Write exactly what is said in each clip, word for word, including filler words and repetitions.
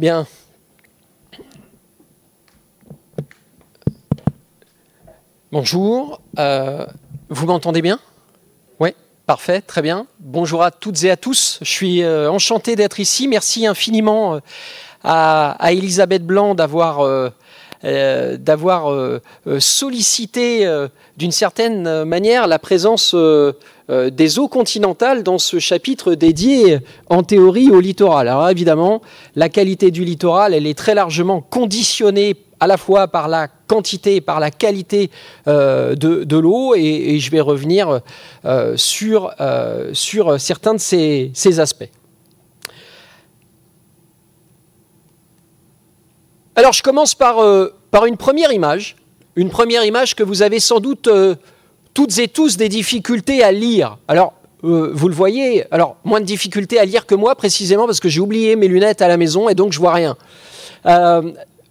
Bien. Bonjour. Euh, vous m'entendez bien? Oui, parfait, très bien. Bonjour à toutes et à tous. Je suis euh, enchanté d'être ici. Merci infiniment euh, à, à Elisabeth Blanc d'avoir euh, euh, d'avoir euh, sollicité euh, d'une certaine manière la présence euh, euh, des eaux continentales dans ce chapitre dédié en théorie au littoral. Alors évidemment, la qualité du littoral, elle est très largement conditionnée à la fois par la quantité et par la qualité euh, de, de l'eau, et, et je vais revenir euh, sur, euh, sur certains de ces, ces aspects. Alors je commence par, euh, par une première image, une première image que vous avez sans doute euh, toutes et tous des difficultés à lire. Alors euh, vous le voyez, alors moins de difficultés à lire que moi précisément parce que j'ai oublié mes lunettes à la maison et donc je vois rien. Euh,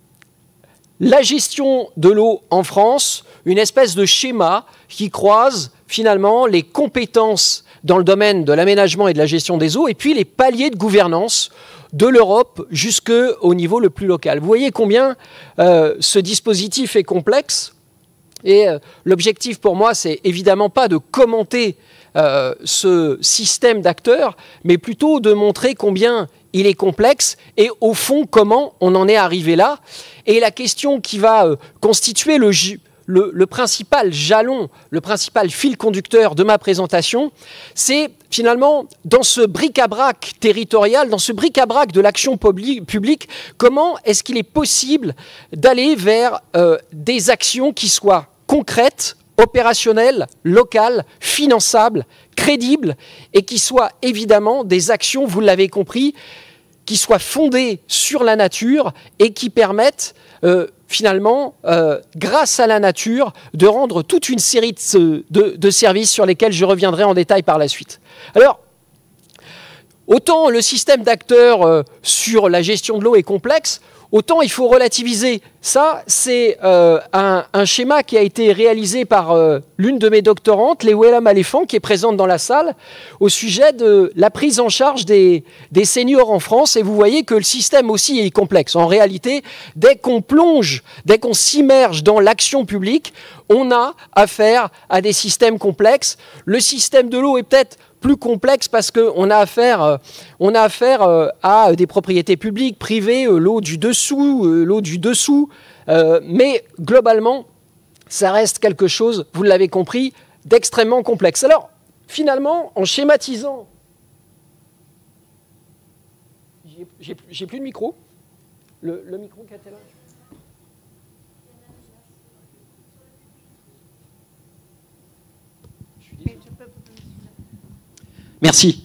La gestion de l'eau en France, une espèce de schéma qui croise finalement les compétences dans le domaine de l'aménagement et de la gestion des eaux et puis les paliers de gouvernance de l'Europe jusqu'au niveau le plus local. Vous voyez combien euh, ce dispositif est complexe, et euh, l'objectif pour moi, c'est évidemment pas de commenter euh, ce système d'acteurs, mais plutôt de montrer combien il est complexe et au fond comment on en est arrivé là. Et la question qui va euh, constituer le, le, le principal jalon, le principal fil conducteur de ma présentation, c'est finalement dans ce bric-à-brac territorial, dans ce bric-à-brac de l'action publique, comment est-ce qu'il est possible d'aller vers euh, des actions qui soient concrètes, opérationnelles, locales, finançables, crédibles, et qui soient évidemment des actions, vous l'avez compris, qui soient fondées sur la nature et qui permettent euh, finalement, euh, grâce à la nature, de rendre toute une série de, de, de services sur lesquels je reviendrai en détail par la suite. Alors, autant le système d'acteurs euh, sur la gestion de l'eau est complexe, autant il faut relativiser. Ça, c'est euh, un, un schéma qui a été réalisé par euh, l'une de mes doctorantes, Lewela Maléfant, qui est présente dans la salle, au sujet de la prise en charge des, des seniors en France. Et vous voyez que le système aussi est complexe. En réalité, dès qu'on plonge, dès qu'on s'immerge dans l'action publique, on a affaire à des systèmes complexes. Le système de l'eau est peut-être plus complexe parce qu'on a affaire, on a affaire à des propriétés publiques, privées, l'eau du dessous, l'eau du dessous, euh, mais globalement, ça reste quelque chose, vous l'avez compris, d'extrêmement complexe. Alors, finalement, en schématisant... J'ai plus de micro. Le, le micro qui était là. Merci.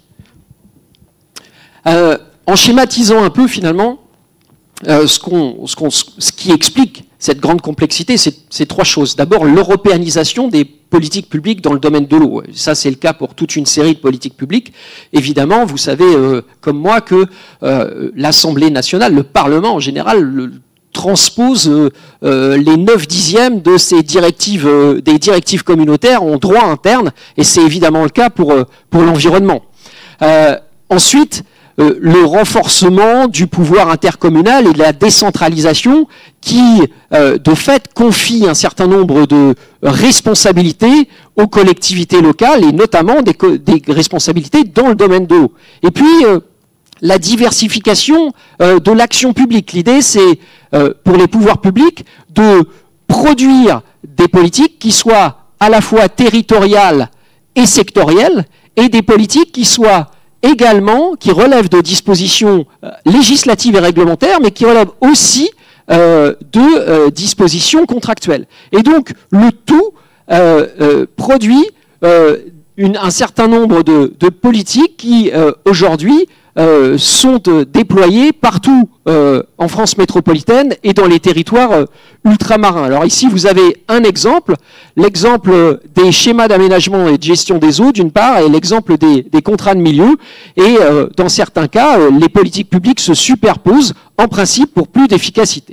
Euh, en schématisant un peu, finalement, euh, ce, qu'on, ce, qu'on, ce qui explique cette grande complexité, c'est, c'est trois choses. D'abord, l'européanisation des politiques publiques dans le domaine de l'eau. Ça, c'est le cas pour toute une série de politiques publiques. Évidemment, vous savez, euh, comme moi, que euh, l'Assemblée nationale, le Parlement en général, le, transpose euh, euh, les neuf dixièmes de ces directives, euh, des directives communautaires en droit interne, et c'est évidemment le cas pour, euh, pour l'environnement. Euh, ensuite, euh, le renforcement du pouvoir intercommunal et de la décentralisation qui, euh, de fait, confie un certain nombre de responsabilités aux collectivités locales, et notamment des, des responsabilités dans le domaine de l'eau. Et puis, euh, la diversification euh, de l'action publique. L'idée, c'est euh, pour les pouvoirs publics de produire des politiques qui soient à la fois territoriales et sectorielles, et des politiques qui soient également, qui relèvent de dispositions euh, législatives et réglementaires, mais qui relèvent aussi euh, de euh, dispositions contractuelles. Et donc, le tout euh, euh, produit euh, une, un certain nombre de, de politiques qui, euh, aujourd'hui, Euh, sont euh, déployés partout euh, en France métropolitaine et dans les territoires euh, ultramarins. Alors ici, vous avez un exemple, l'exemple des schémas d'aménagement et de gestion des eaux, d'une part, et l'exemple des, des contrats de milieu. Et euh, dans certains cas, euh, les politiques publiques se superposent, en principe, pour plus d'efficacité.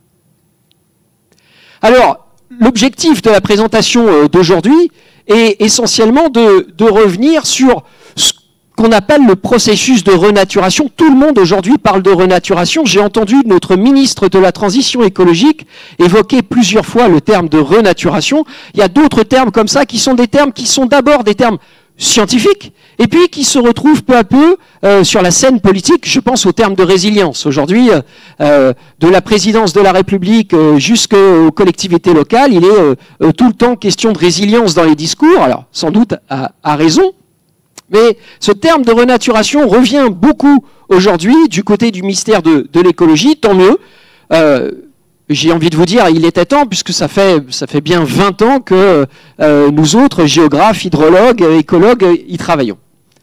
Alors, l'objectif de la présentation euh, d'aujourd'hui est essentiellement de, de revenir sur ce qu'on appelle le processus de renaturation. Tout le monde aujourd'hui parle de renaturation. J'ai entendu notre ministre de la Transition écologique évoquer plusieurs fois le terme de renaturation. Il y a d'autres termes comme ça qui sont des termes qui sont d'abord des termes scientifiques et puis qui se retrouvent peu à peu euh, sur la scène politique. Je pense au terme de résilience. Aujourd'hui, euh, de la présidence de la République euh, jusqu'aux collectivités locales, il est euh, euh, tout le temps question de résilience dans les discours, alors sans doute à, à raison. Mais ce terme de renaturation revient beaucoup aujourd'hui du côté du ministère de, de l'écologie, tant mieux. Euh, J'ai envie de vous dire, il était temps, puisque ça fait, ça fait bien vingt ans que euh, nous autres, géographes, hydrologues, écologues, y travaillons.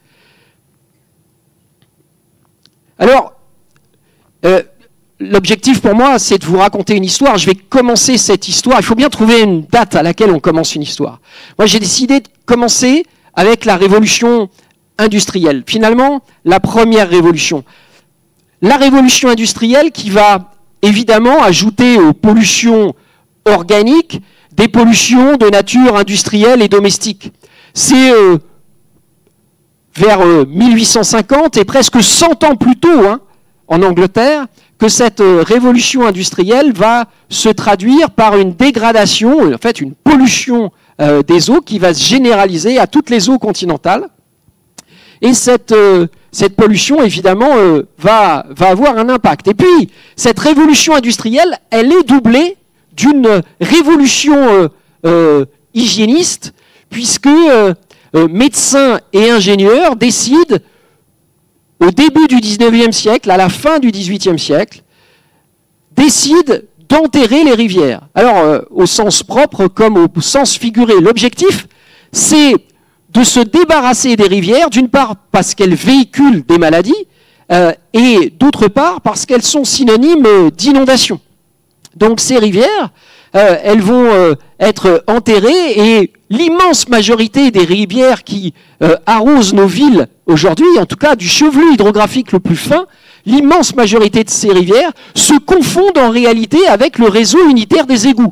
Alors, euh, l'objectif pour moi, c'est de vous raconter une histoire. Je vais commencer cette histoire. Il faut bien trouver une date à laquelle on commence une histoire. Moi, j'ai décidé de commencer avec la révolution industrielle. Finalement, la première révolution. La révolution industrielle qui va évidemment ajouter aux pollutions organiques des pollutions de nature industrielle et domestique. C'est euh, vers euh, mille huit cent cinquante et presque cent ans plus tôt, hein, en Angleterre, que cette euh, révolution industrielle va se traduire par une dégradation, en fait une pollution euh, des eaux qui va se généraliser à toutes les eaux continentales. Et cette, euh, cette pollution, évidemment, euh, va, va avoir un impact. Et puis, cette révolution industrielle, elle est doublée d'une révolution euh, euh, hygiéniste, puisque euh, euh, médecins et ingénieurs décident, au début du dix-neuvième siècle, à la fin du dix-huitième siècle, décident d'enterrer les rivières. Alors, euh, au sens propre comme au sens figuré. L'objectif, c'est de se débarrasser des rivières, d'une part parce qu'elles véhiculent des maladies, euh, et d'autre part parce qu'elles sont synonymes d'inondation. Donc ces rivières, euh, elles vont euh, être enterrées, et l'immense majorité des rivières qui euh, arrosent nos villes aujourd'hui, en tout cas du chevelu hydrographique le plus fin, l'immense majorité de ces rivières se confondent en réalité avec le réseau unitaire des égouts.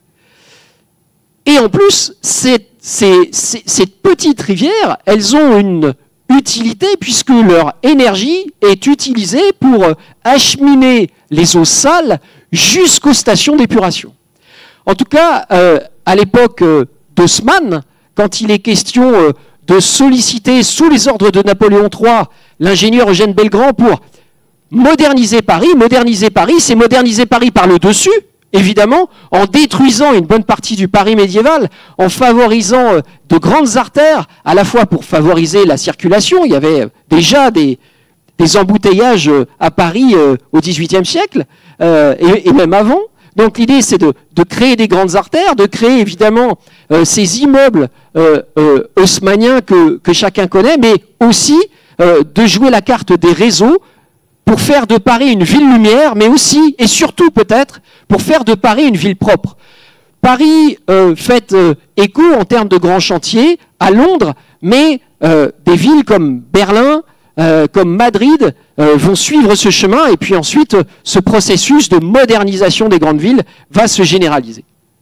Et en plus, ces, ces, ces, ces petites rivières, elles ont une utilité puisque leur énergie est utilisée pour acheminer les eaux sales jusqu'aux stations d'épuration. En tout cas, euh, à l'époque euh, d'Haussmann, quand il est question euh, de solliciter sous les ordres de Napoléon trois l'ingénieur Eugène Belgrand pour moderniser Paris, moderniser Paris, c'est moderniser Paris par le dessus, évidemment, en détruisant une bonne partie du Paris médiéval, en favorisant euh, de grandes artères, à la fois pour favoriser la circulation. Il y avait euh, déjà des, des embouteillages euh, à Paris euh, au dix-huitième siècle, euh, et, et même avant. Donc l'idée, c'est de, de créer des grandes artères, de créer évidemment euh, ces immeubles euh, euh, haussmanniens que, que chacun connaît, mais aussi euh, de jouer la carte des réseaux pour faire de Paris une ville lumière, mais aussi, et surtout peut-être, pour faire de Paris une ville propre. Paris euh, fait euh, écho en termes de grands chantiers à Londres, mais euh, des villes comme Berlin, euh, comme Madrid, euh, vont suivre ce chemin, et puis ensuite, euh, ce processus de modernisation des grandes villes va se généraliser.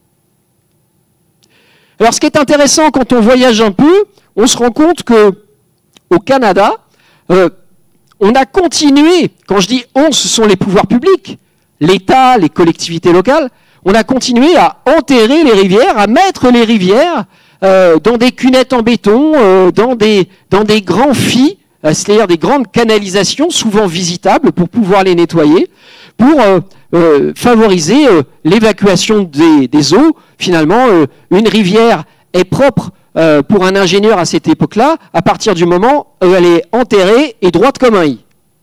Alors, ce qui est intéressant quand on voyage un peu, on se rend compte que au Canada, euh, on a continué, quand je dis on, ce sont les pouvoirs publics, l'État, les collectivités locales, on a continué à enterrer les rivières, à mettre les rivières euh, dans des cunettes en béton, euh, dans, des, dans des grands fis, euh, c'est-à-dire des grandes canalisations, souvent visitables, pour pouvoir les nettoyer, pour euh, euh, favoriser euh, l'évacuation des, des eaux. Finalement, euh, une rivière est propre euh, pour un ingénieur à cette époque-là, à partir du moment où elle est enterrée et droite comme un i.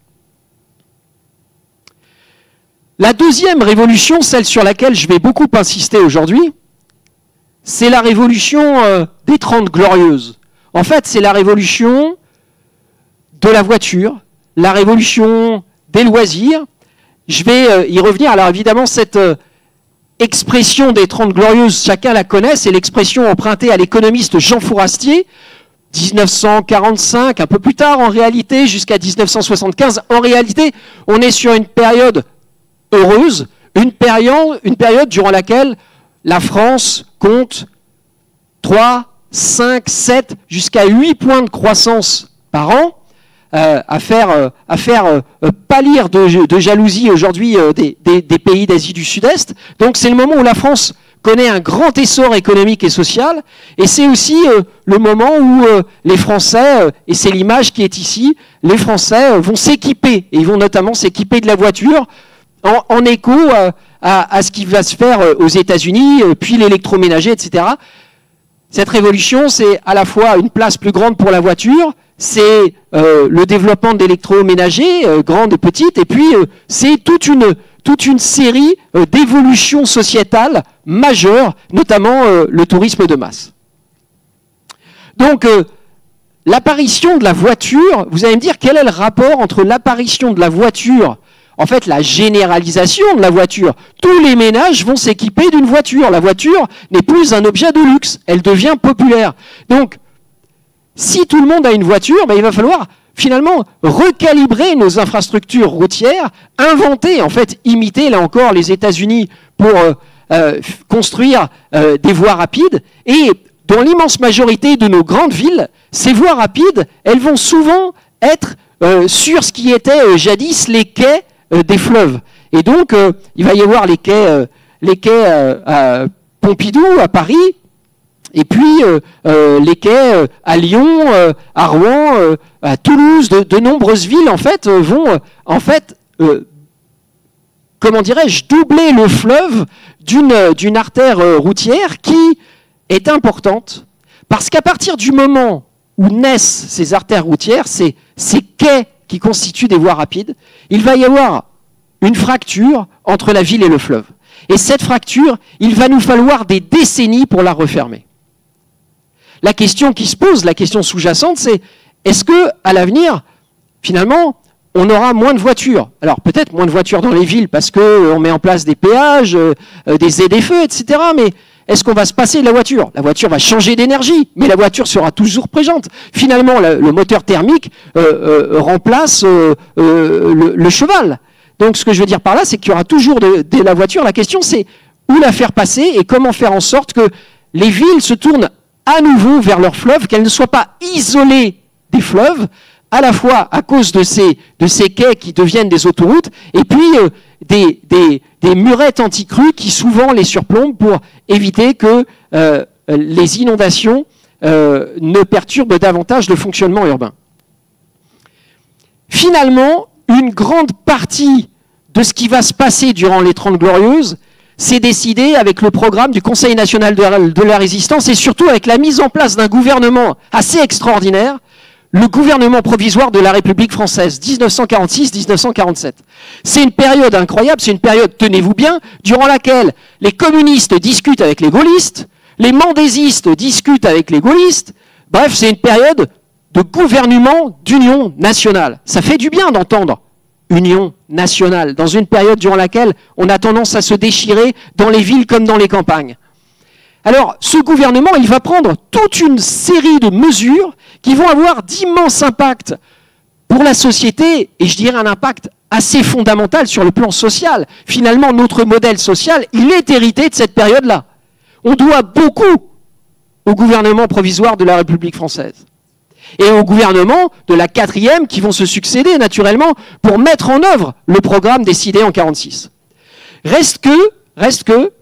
La deuxième révolution, celle sur laquelle je vais beaucoup insister aujourd'hui, c'est la révolution euh, des Trente Glorieuses. En fait, c'est la révolution de la voiture, la révolution des loisirs. Je vais euh, y revenir. Alors évidemment, cette euh, expression des Trente Glorieuses, chacun la connaît, c'est l'expression empruntée à l'économiste Jean Fourastier, mille neuf cent quarante-cinq, un peu plus tard en réalité, jusqu'à mille neuf cent soixante-quinze. En réalité, on est sur une période heureuse, une période, une période durant laquelle la France compte trois, cinq, sept, jusqu'à huit points de croissance par an, euh, à faire, euh, à faire euh, pâlir de, de jalousie aujourd'hui euh, des, des, des pays d'Asie du Sud-Est. Donc c'est le moment où la France connaît un grand essor économique et social, et c'est aussi euh, le moment où euh, les Français, euh, et c'est l'image qui est ici, les Français euh, vont s'équiper, et ils vont notamment s'équiper de la voiture en, en écho euh, à, à ce qui va se faire euh, aux États-Unis, euh, puis l'électroménager, et cetera. Cette révolution, c'est à la fois une place plus grande pour la voiture, c'est euh, le développement de l'électroménager, euh, grande et petite, et puis euh, c'est toute une... toute une série euh, d'évolutions sociétales majeures, notamment euh, le tourisme de masse. Donc, euh, l'apparition de la voiture, vous allez me dire quel est le rapport entre l'apparition de la voiture, en fait la généralisation de la voiture. Tous les ménages vont s'équiper d'une voiture. La voiture n'est plus un objet de luxe, elle devient populaire. Donc, si tout le monde a une voiture, ben, il va falloir finalement recalibrer nos infrastructures routières, inventer, en fait, imiter, là encore, les États-Unis pour euh, euh, construire euh, des voies rapides. Et dans l'immense majorité de nos grandes villes, ces voies rapides, elles vont souvent être euh, sur ce qui était euh, jadis les quais euh, des fleuves. Et donc, euh, il va y avoir les quais, euh, les quais euh, à Pompidou, à Paris, et puis euh, euh, les quais euh, à Lyon, euh, à Rouen, euh, à Toulouse, de, de nombreuses villes en fait euh, vont euh, en fait, euh, comment dirais-je, doubler le fleuve d'une d'une artère euh, routière qui est importante parce qu'à partir du moment où naissent ces artères routières, ces, ces quais qui constituent des voies rapides, il va y avoir une fracture entre la ville et le fleuve. Et cette fracture, il va nous falloir des décennies pour la refermer. La question qui se pose, la question sous-jacente, c'est est-ce que à l'avenir, finalement, on aura moins de voitures? Alors peut-être moins de voitures dans les villes parce qu'on met en place des péages, euh, des Z F E, et cetera. Mais est-ce qu'on va se passer de la voiture? La voiture va changer d'énergie, mais la voiture sera toujours présente. Finalement, le, le moteur thermique euh, euh, remplace euh, euh, le, le cheval. Donc ce que je veux dire par là, c'est qu'il y aura toujours de, de la voiture. La question, c'est où la faire passer et comment faire en sorte que les villes se tournent à nouveau vers leurs fleuves, qu'elles ne soient pas isolées des fleuves, à la fois à cause de ces, de ces quais qui deviennent des autoroutes, et puis euh, des, des, des murettes anti-crues qui souvent les surplombent pour éviter que euh, les inondations euh, ne perturbent davantage le fonctionnement urbain. Finalement, une grande partie de ce qui va se passer durant les Trente Glorieuses, c'est décidé avec le programme du Conseil national de la, de la résistance et surtout avec la mise en place d'un gouvernement assez extraordinaire, le gouvernement provisoire de la République française, mille neuf cent quarante-six à mille neuf cent quarante-sept. C'est une période incroyable, c'est une période, tenez-vous bien, durant laquelle les communistes discutent avec les gaullistes, les mendésistes discutent avec les gaullistes, bref, c'est une période de gouvernement d'union nationale. Ça fait du bien d'entendre union nationale, dans une période durant laquelle on a tendance à se déchirer dans les villes comme dans les campagnes. Alors, ce gouvernement, il va prendre toute une série de mesures qui vont avoir d'immenses impacts pour la société, et je dirais un impact assez fondamental sur le plan social. Finalement, notre modèle social, il est hérité de cette période-là. On doit beaucoup au gouvernement provisoire de la République française. Et au gouvernement de la quatrième qui vont se succéder naturellement pour mettre en œuvre le programme décidé en mille neuf cent quarante-six. Reste que, reste que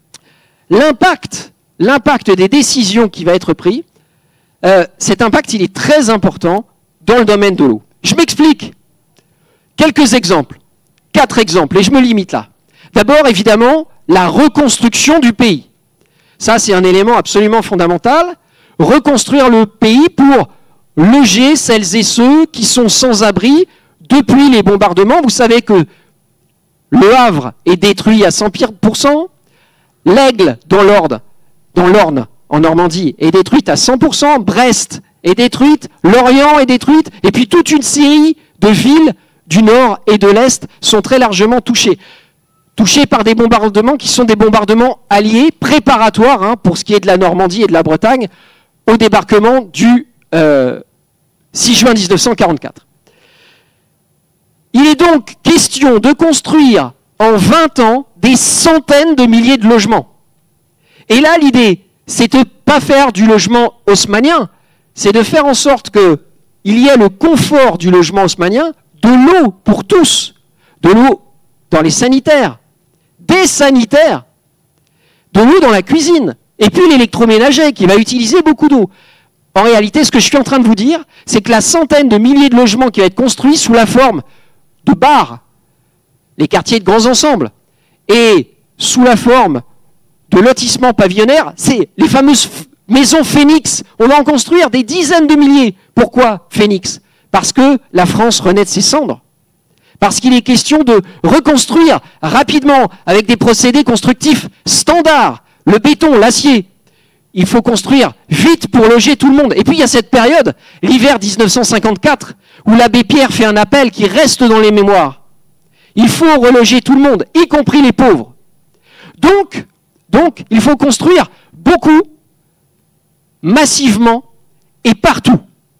l'impact, l'impact des décisions qui va être pris, euh, cet impact il est très important dans le domaine de l'eau. Je m'explique. Quelques exemples, quatre exemples, et je me limite là. D'abord, évidemment, la reconstruction du pays. Ça, c'est un élément absolument fondamental. Reconstruire le pays pour loger celles et ceux qui sont sans abri depuis les bombardements. Vous savez que le Havre est détruit à cent pour cent, l'Aigle dans l'Orne, dans l'Orne en Normandie est détruite à cent pour cent, Brest est détruite, Lorient est détruite, et puis toute une série de villes du nord et de l'est sont très largement touchées. Touchées par des bombardements qui sont des bombardements alliés, préparatoires, hein, pour ce qui est de la Normandie et de la Bretagne, au débarquement du euh, six juin mille neuf cent quarante-quatre. Il est donc question de construire en vingt ans des centaines de milliers de logements. Et là, l'idée, c'est de ne pas faire du logement haussmannien, c'est de faire en sorte que il y ait le confort du logement haussmannien, de l'eau pour tous, de l'eau dans les sanitaires, des sanitaires, de l'eau dans la cuisine, et puis l'électroménager qui va utiliser beaucoup d'eau. En réalité, ce que je suis en train de vous dire, c'est que la centaine de milliers de logements qui va être construits sous la forme de bars, les quartiers de grands ensembles, et sous la forme de lotissements pavillonnaires, c'est les fameuses maisons Phénix. On va en construire des dizaines de milliers. Pourquoi Phénix? Parce que la France renaît de ses cendres. Parce qu'il est question de reconstruire rapidement avec des procédés constructifs standards, le béton, l'acier. Il faut construire vite pour loger tout le monde. Et puis il y a cette période, l'hiver mille neuf cent cinquante-quatre, où l'abbé Pierre fait un appel qui reste dans les mémoires. Il faut reloger tout le monde, y compris les pauvres. Donc, donc il faut construire beaucoup, massivement et partout.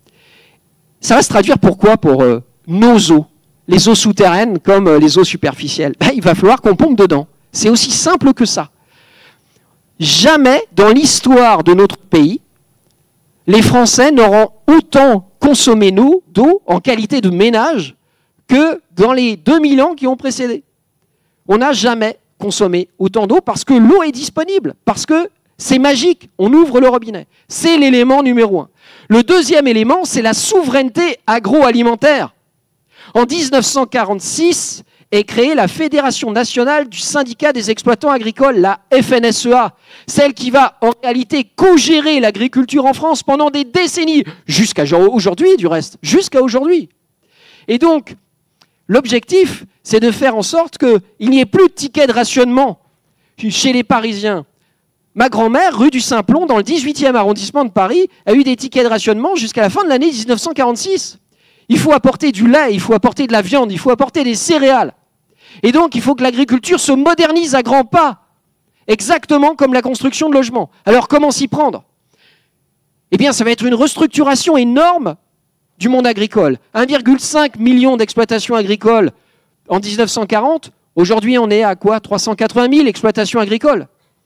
Ça va se traduire pour quoi? Pour euh, nos eaux, les eaux souterraines comme euh, les eaux superficielles. Ben, il va falloir qu'on pompe dedans. C'est aussi simple que ça. Jamais dans l'histoire de notre pays, les Français n'auront autant consommé d'eau en qualité de ménage que dans les deux mille ans qui ont précédé. On n'a jamais consommé autant d'eau parce que l'eau est disponible, parce que c'est magique, on ouvre le robinet. C'est l'élément numéro un. Le deuxième élément, c'est la souveraineté agroalimentaire. En mille neuf cent quarante-six est créée la Fédération nationale du syndicat des exploitants agricoles, la F N S E A, celle qui va en réalité co-gérer l'agriculture en France pendant des décennies, jusqu'à aujourd'hui du reste, jusqu'à aujourd'hui. Et donc, l'objectif, c'est de faire en sorte qu'il n'y ait plus de tickets de rationnement chez les Parisiens. Ma grand-mère, rue du Simplon, dans le dix-huitième arrondissement de Paris, a eu des tickets de rationnement jusqu'à la fin de l'année mille neuf cent quarante-six. Il faut apporter du lait, il faut apporter de la viande, il faut apporter des céréales. Et donc, il faut que l'agriculture se modernise à grands pas, exactement comme la construction de logements. Alors, comment s'y prendre? Eh bien, ça va être une restructuration énorme du monde agricole. un virgule cinq million d'exploitations agricoles en mille neuf cent quarante. Aujourd'hui, on est à quoi? trois cent quatre-vingt mille exploitations agricoles.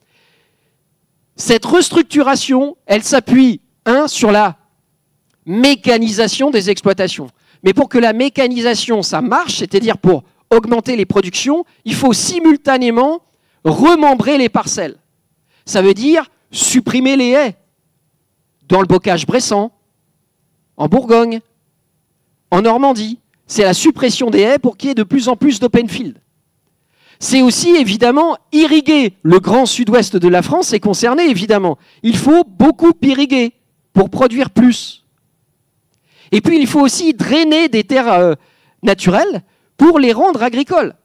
Cette restructuration, elle s'appuie, un, sur la mécanisation des exploitations. Mais pour que la mécanisation, ça marche, c'est-à-dire pour augmenter les productions, il faut simultanément remembrer les parcelles. Ça veut dire supprimer les haies dans le bocage bressant, en Bourgogne, en Normandie. C'est la suppression des haies pour qu'il y ait de plus en plus d'open field. C'est aussi, évidemment, irriguer. Le grand sud-ouest de la France est concerné, évidemment. Il faut beaucoup irriguer pour produire plus. Et puis, il faut aussi drainer des terres euh, naturelles pour les rendre agricoles.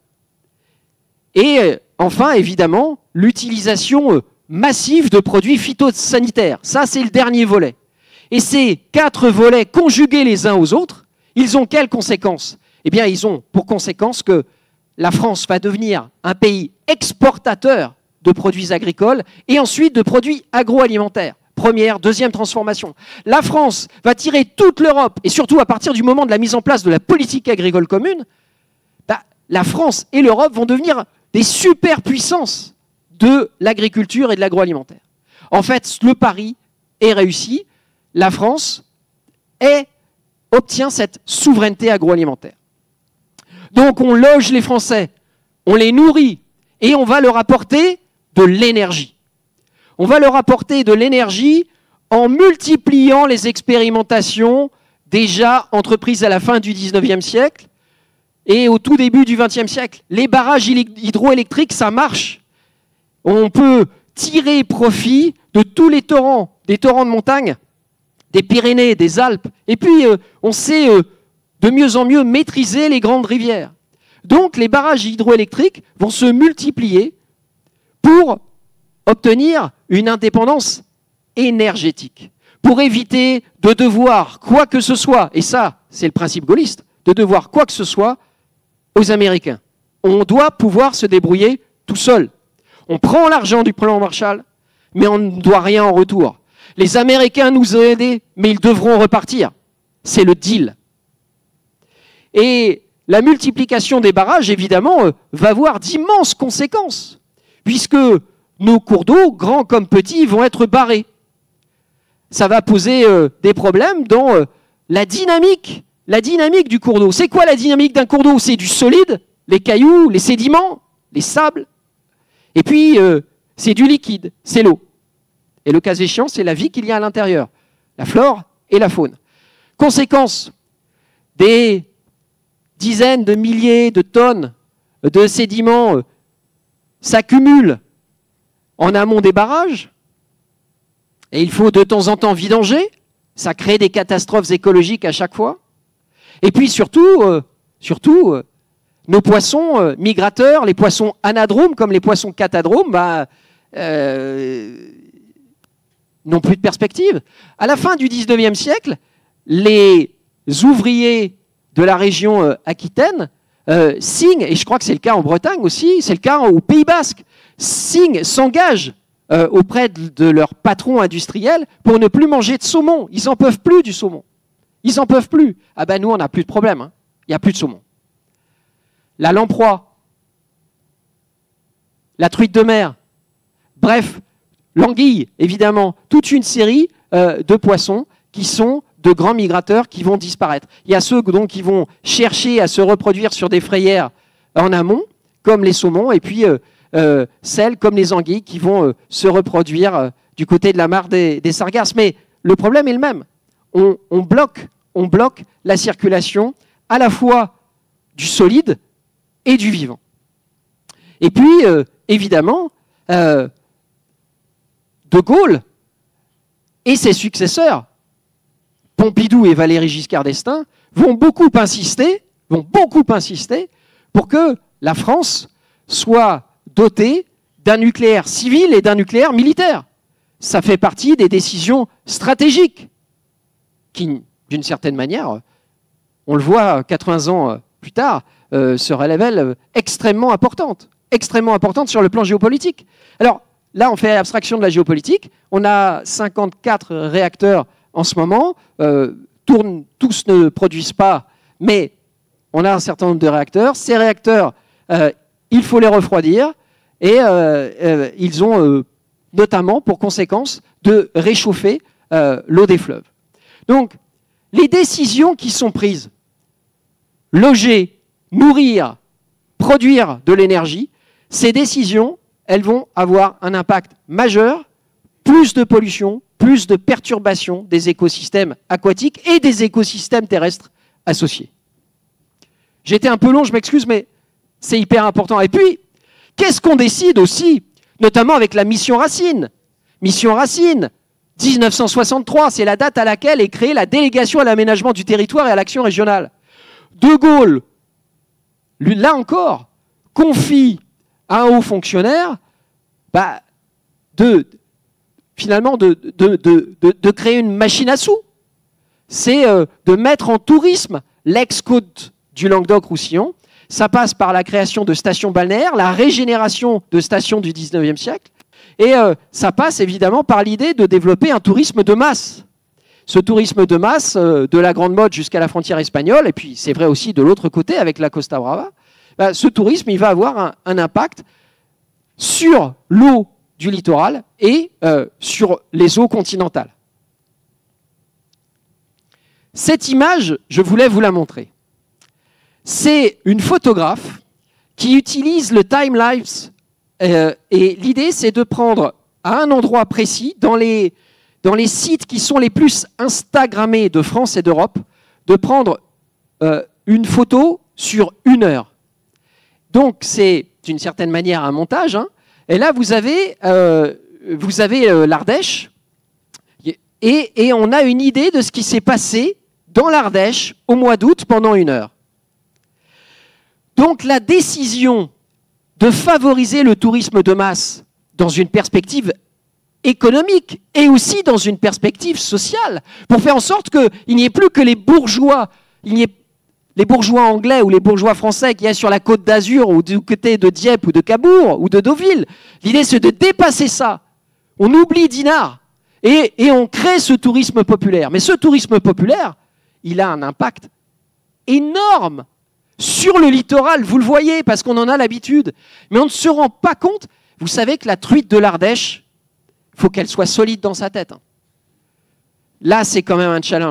Et euh, enfin, évidemment, l'utilisation euh, massive de produits phytosanitaires. Ça, c'est le dernier volet. Et ces quatre volets conjugués les uns aux autres, ils ont quelles conséquences? Eh bien, ils ont pour conséquence que la France va devenir un pays exportateur de produits agricoles et ensuite de produits agroalimentaires. Première, deuxième transformation. La France va tirer toute l'Europe, et surtout à partir du moment de la mise en place de la politique agricole commune, bah, la France et l'Europe vont devenir des superpuissances de l'agriculture et de l'agroalimentaire. En fait, le pari est réussi. La France est, obtient cette souveraineté agroalimentaire. Donc on loge les Français, on les nourrit et on va leur apporter de l'énergie. On va leur apporter de l'énergie en multipliant les expérimentations déjà entreprises à la fin du dix-neuvième siècle et au tout début du vingtième siècle. Les barrages hydroélectriques, ça marche. On peut tirer profit de tous les torrents, des torrents de montagne, des Pyrénées, des Alpes. Et puis euh, on sait euh, de mieux en mieux maîtriser les grandes rivières. Donc les barrages hydroélectriques vont se multiplier pour obtenir une indépendance énergétique, pour éviter de devoir quoi que ce soit, et ça c'est le principe gaulliste, de devoir quoi que ce soit aux Américains. On doit pouvoir se débrouiller tout seul. On prend l'argent du plan Marshall, mais on ne doit rien en retour. Les Américains nous ont aidés, mais ils devront repartir. C'est le deal. Et la multiplication des barrages, évidemment, euh, va avoir d'immenses conséquences, puisque nos cours d'eau, grands comme petits, vont être barrés. Ça va poser euh, des problèmes dans euh, la dynamique, la dynamique du cours d'eau. C'est quoi la dynamique d'un cours d'eau? C'est du solide, les cailloux, les sédiments, les sables. Et puis, euh, c'est du liquide, c'est l'eau. Et le cas échéant, c'est la vie qu'il y a à l'intérieur, la flore et la faune. Conséquence, des dizaines de milliers de tonnes de sédiments euh, s'accumulent en amont des barrages, et il faut de temps en temps vidanger, ça crée des catastrophes écologiques à chaque fois. Et puis surtout, euh, surtout euh, nos poissons euh, migrateurs, les poissons anadromes comme les poissons catadromes, bah, euh, n'ont plus de perspective. À la fin du dix-neuvième siècle, les ouvriers de la région euh, Aquitaine euh, signent, et je crois que c'est le cas en Bretagne aussi, c'est le cas au Pays Basque, signent, s'engagent euh, auprès de, de leur patron industriel pour ne plus manger de saumon. Ils n'en peuvent plus du saumon. Ils n'en peuvent plus. Ah ben nous, on n'a plus de problème. Hein. Il n'y a plus de saumon. La lamproie, la truite de mer, bref, l'anguille, évidemment, toute une série euh, de poissons qui sont de grands migrateurs qui vont disparaître. Il y a ceux donc, qui vont chercher à se reproduire sur des frayères en amont, comme les saumons, et puis euh, euh, celles comme les anguilles qui vont euh, se reproduire euh, du côté de la mare des, des sargasses. Mais le problème est le même. On, on, bloque, on bloque la circulation à la fois du solide et du vivant. Et puis, euh, évidemment, euh, De Gaulle et ses successeurs, Pompidou et Valéry Giscard d'Estaing, vont beaucoup insister, vont beaucoup insister pour que la France soit dotée d'un nucléaire civil et d'un nucléaire militaire. Ça fait partie des décisions stratégiques qui, d'une certaine manière, on le voit quatre-vingts ans plus tard, euh, se révèlent extrêmement importantes, extrêmement importantes sur le plan géopolitique. Alors là, on fait abstraction de la géopolitique. On a cinquante-quatre réacteurs en ce moment, euh, tournent, tous ne produisent pas, mais on a un certain nombre de réacteurs. Ces réacteurs, euh, il faut les refroidir et euh, euh, ils ont euh, notamment pour conséquence de réchauffer euh, l'eau des fleuves. Donc, les décisions qui sont prises, loger, nourrir, produire de l'énergie, ces décisions, elles vont avoir un impact majeur, plus de pollution, plus de perturbation des écosystèmes aquatiques et des écosystèmes terrestres associés. J'étais un peu long, je m'excuse, mais c'est hyper important. Et puis, qu'est-ce qu'on décide aussi, notamment avec la mission Racine? Mission Racine, mille neuf cent soixante-trois, c'est la date à laquelle est créée la délégation à l'aménagement du territoire et à l'action régionale. De Gaulle, lui, là encore, confie à un haut fonctionnaire bah, de, finalement de, de, de, de, de créer une machine à sous. C'est euh, de mettre en tourisme l'ex-côte du Languedoc-Roussillon. Ça passe par la création de stations balnéaires, la régénération de stations du dix-neuvième siècle. Et euh, ça passe évidemment par l'idée de développer un tourisme de masse. Ce tourisme de masse, euh, de la Grande Motte jusqu'à la frontière espagnole, et puis c'est vrai aussi de l'autre côté avec la Costa Brava, bah, ce tourisme il va avoir un, un impact sur l'eau du littoral et euh, sur les eaux continentales. Cette image, je voulais vous la montrer. C'est une photographe qui utilise le time-lapse euh, et l'idée c'est de prendre à un endroit précis, dans les, dans les sites qui sont les plus instagrammés de France et d'Europe, de prendre euh, une photo sur une heure. Donc c'est d'une certaine manière un montage, hein. Et là vous avez, euh, vous avez euh, l'Ardèche et, et on a une idée de ce qui s'est passé dans l'Ardèche au mois d'août pendant une heure. Donc la décision de favoriser le tourisme de masse dans une perspective économique et aussi dans une perspective sociale, pour faire en sorte qu'il n'y ait plus que les bourgeois, il n'y ait les bourgeois anglais ou les bourgeois français qui est sur la côte d'Azur ou du côté de Dieppe ou de Cabourg ou de Deauville. L'idée c'est de dépasser ça. On oublie Dinard et, et on crée ce tourisme populaire. Mais ce tourisme populaire, il a un impact énorme sur le littoral, vous le voyez, parce qu'on en a l'habitude. Mais on ne se rend pas compte. Vous savez que la truite de l'Ardèche, il faut qu'elle soit solide dans sa tête. Là, c'est quand même un challenge.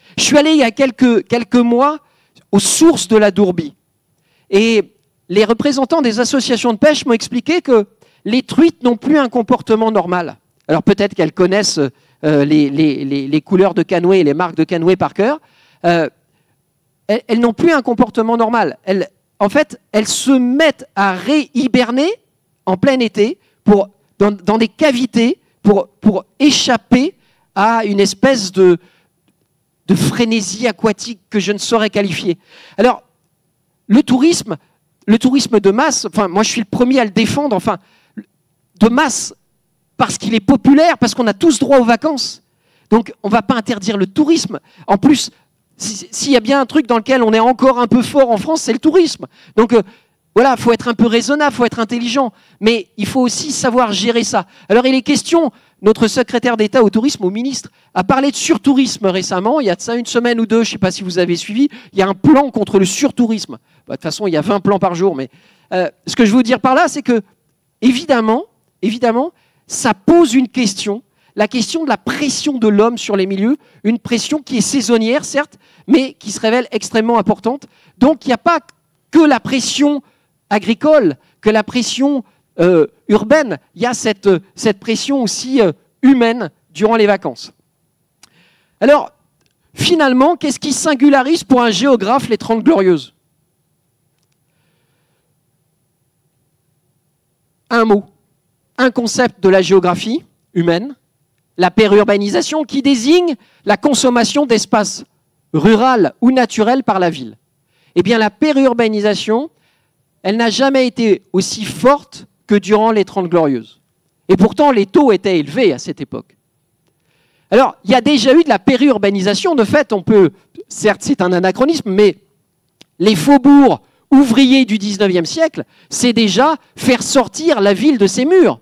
Je suis allé il y a quelques, quelques mois aux sources de la Dourbie. Et les représentants des associations de pêche m'ont expliqué que les truites n'ont plus un comportement normal. Alors peut-être qu'elles connaissent euh, les, les, les, les couleurs de canoë et les marques de canoë par cœur. Euh, elles, elles n'ont plus un comportement normal. Elles, en fait, elles se mettent à réhiberner en plein été pour, dans, dans des cavités pour, pour échapper à une espèce de, de frénésie aquatique que je ne saurais qualifier. Alors, le tourisme, le tourisme de masse, enfin, moi je suis le premier à le défendre, enfin, de masse, parce qu'il est populaire, parce qu'on a tous droit aux vacances. Donc, on ne va pas interdire le tourisme. En plus, s'il y a bien un truc dans lequel on est encore un peu fort en France, c'est le tourisme. Donc, euh, voilà, il faut être un peu raisonnable, il faut être intelligent. Mais il faut aussi savoir gérer ça. Alors, il est question, notre secrétaire d'État au tourisme, au ministre, a parlé de surtourisme récemment. Il y a de ça une semaine ou deux, je ne sais pas si vous avez suivi. Il y a un plan contre le surtourisme. Bah, de toute façon, il y a vingt plans par jour. Mais euh, ce que je veux vous dire par là, c'est que, évidemment, évidemment, ça pose une question, la question de la pression de l'homme sur les milieux, une pression qui est saisonnière, certes, mais qui se révèle extrêmement importante. Donc, il n'y a pas que la pression agricole, que la pression euh, urbaine, il y a cette, cette pression aussi euh, humaine durant les vacances. Alors, finalement, qu'est-ce qui singularise pour un géographe les Trente Glorieuses? Un mot. Un concept de la géographie humaine, la pérurbanisation, qui désigne la consommation d'espaces rural ou naturels par la ville. Eh bien, la pérurbanisation, elle n'a jamais été aussi forte que durant les Trente Glorieuses. Et pourtant, les taux étaient élevés à cette époque. Alors, il y a déjà eu de la périurbanisation. De fait, on peut, certes, c'est un anachronisme, mais les faubourgs ouvriers du dix-neuvième siècle, c'est déjà faire sortir la ville de ses murs.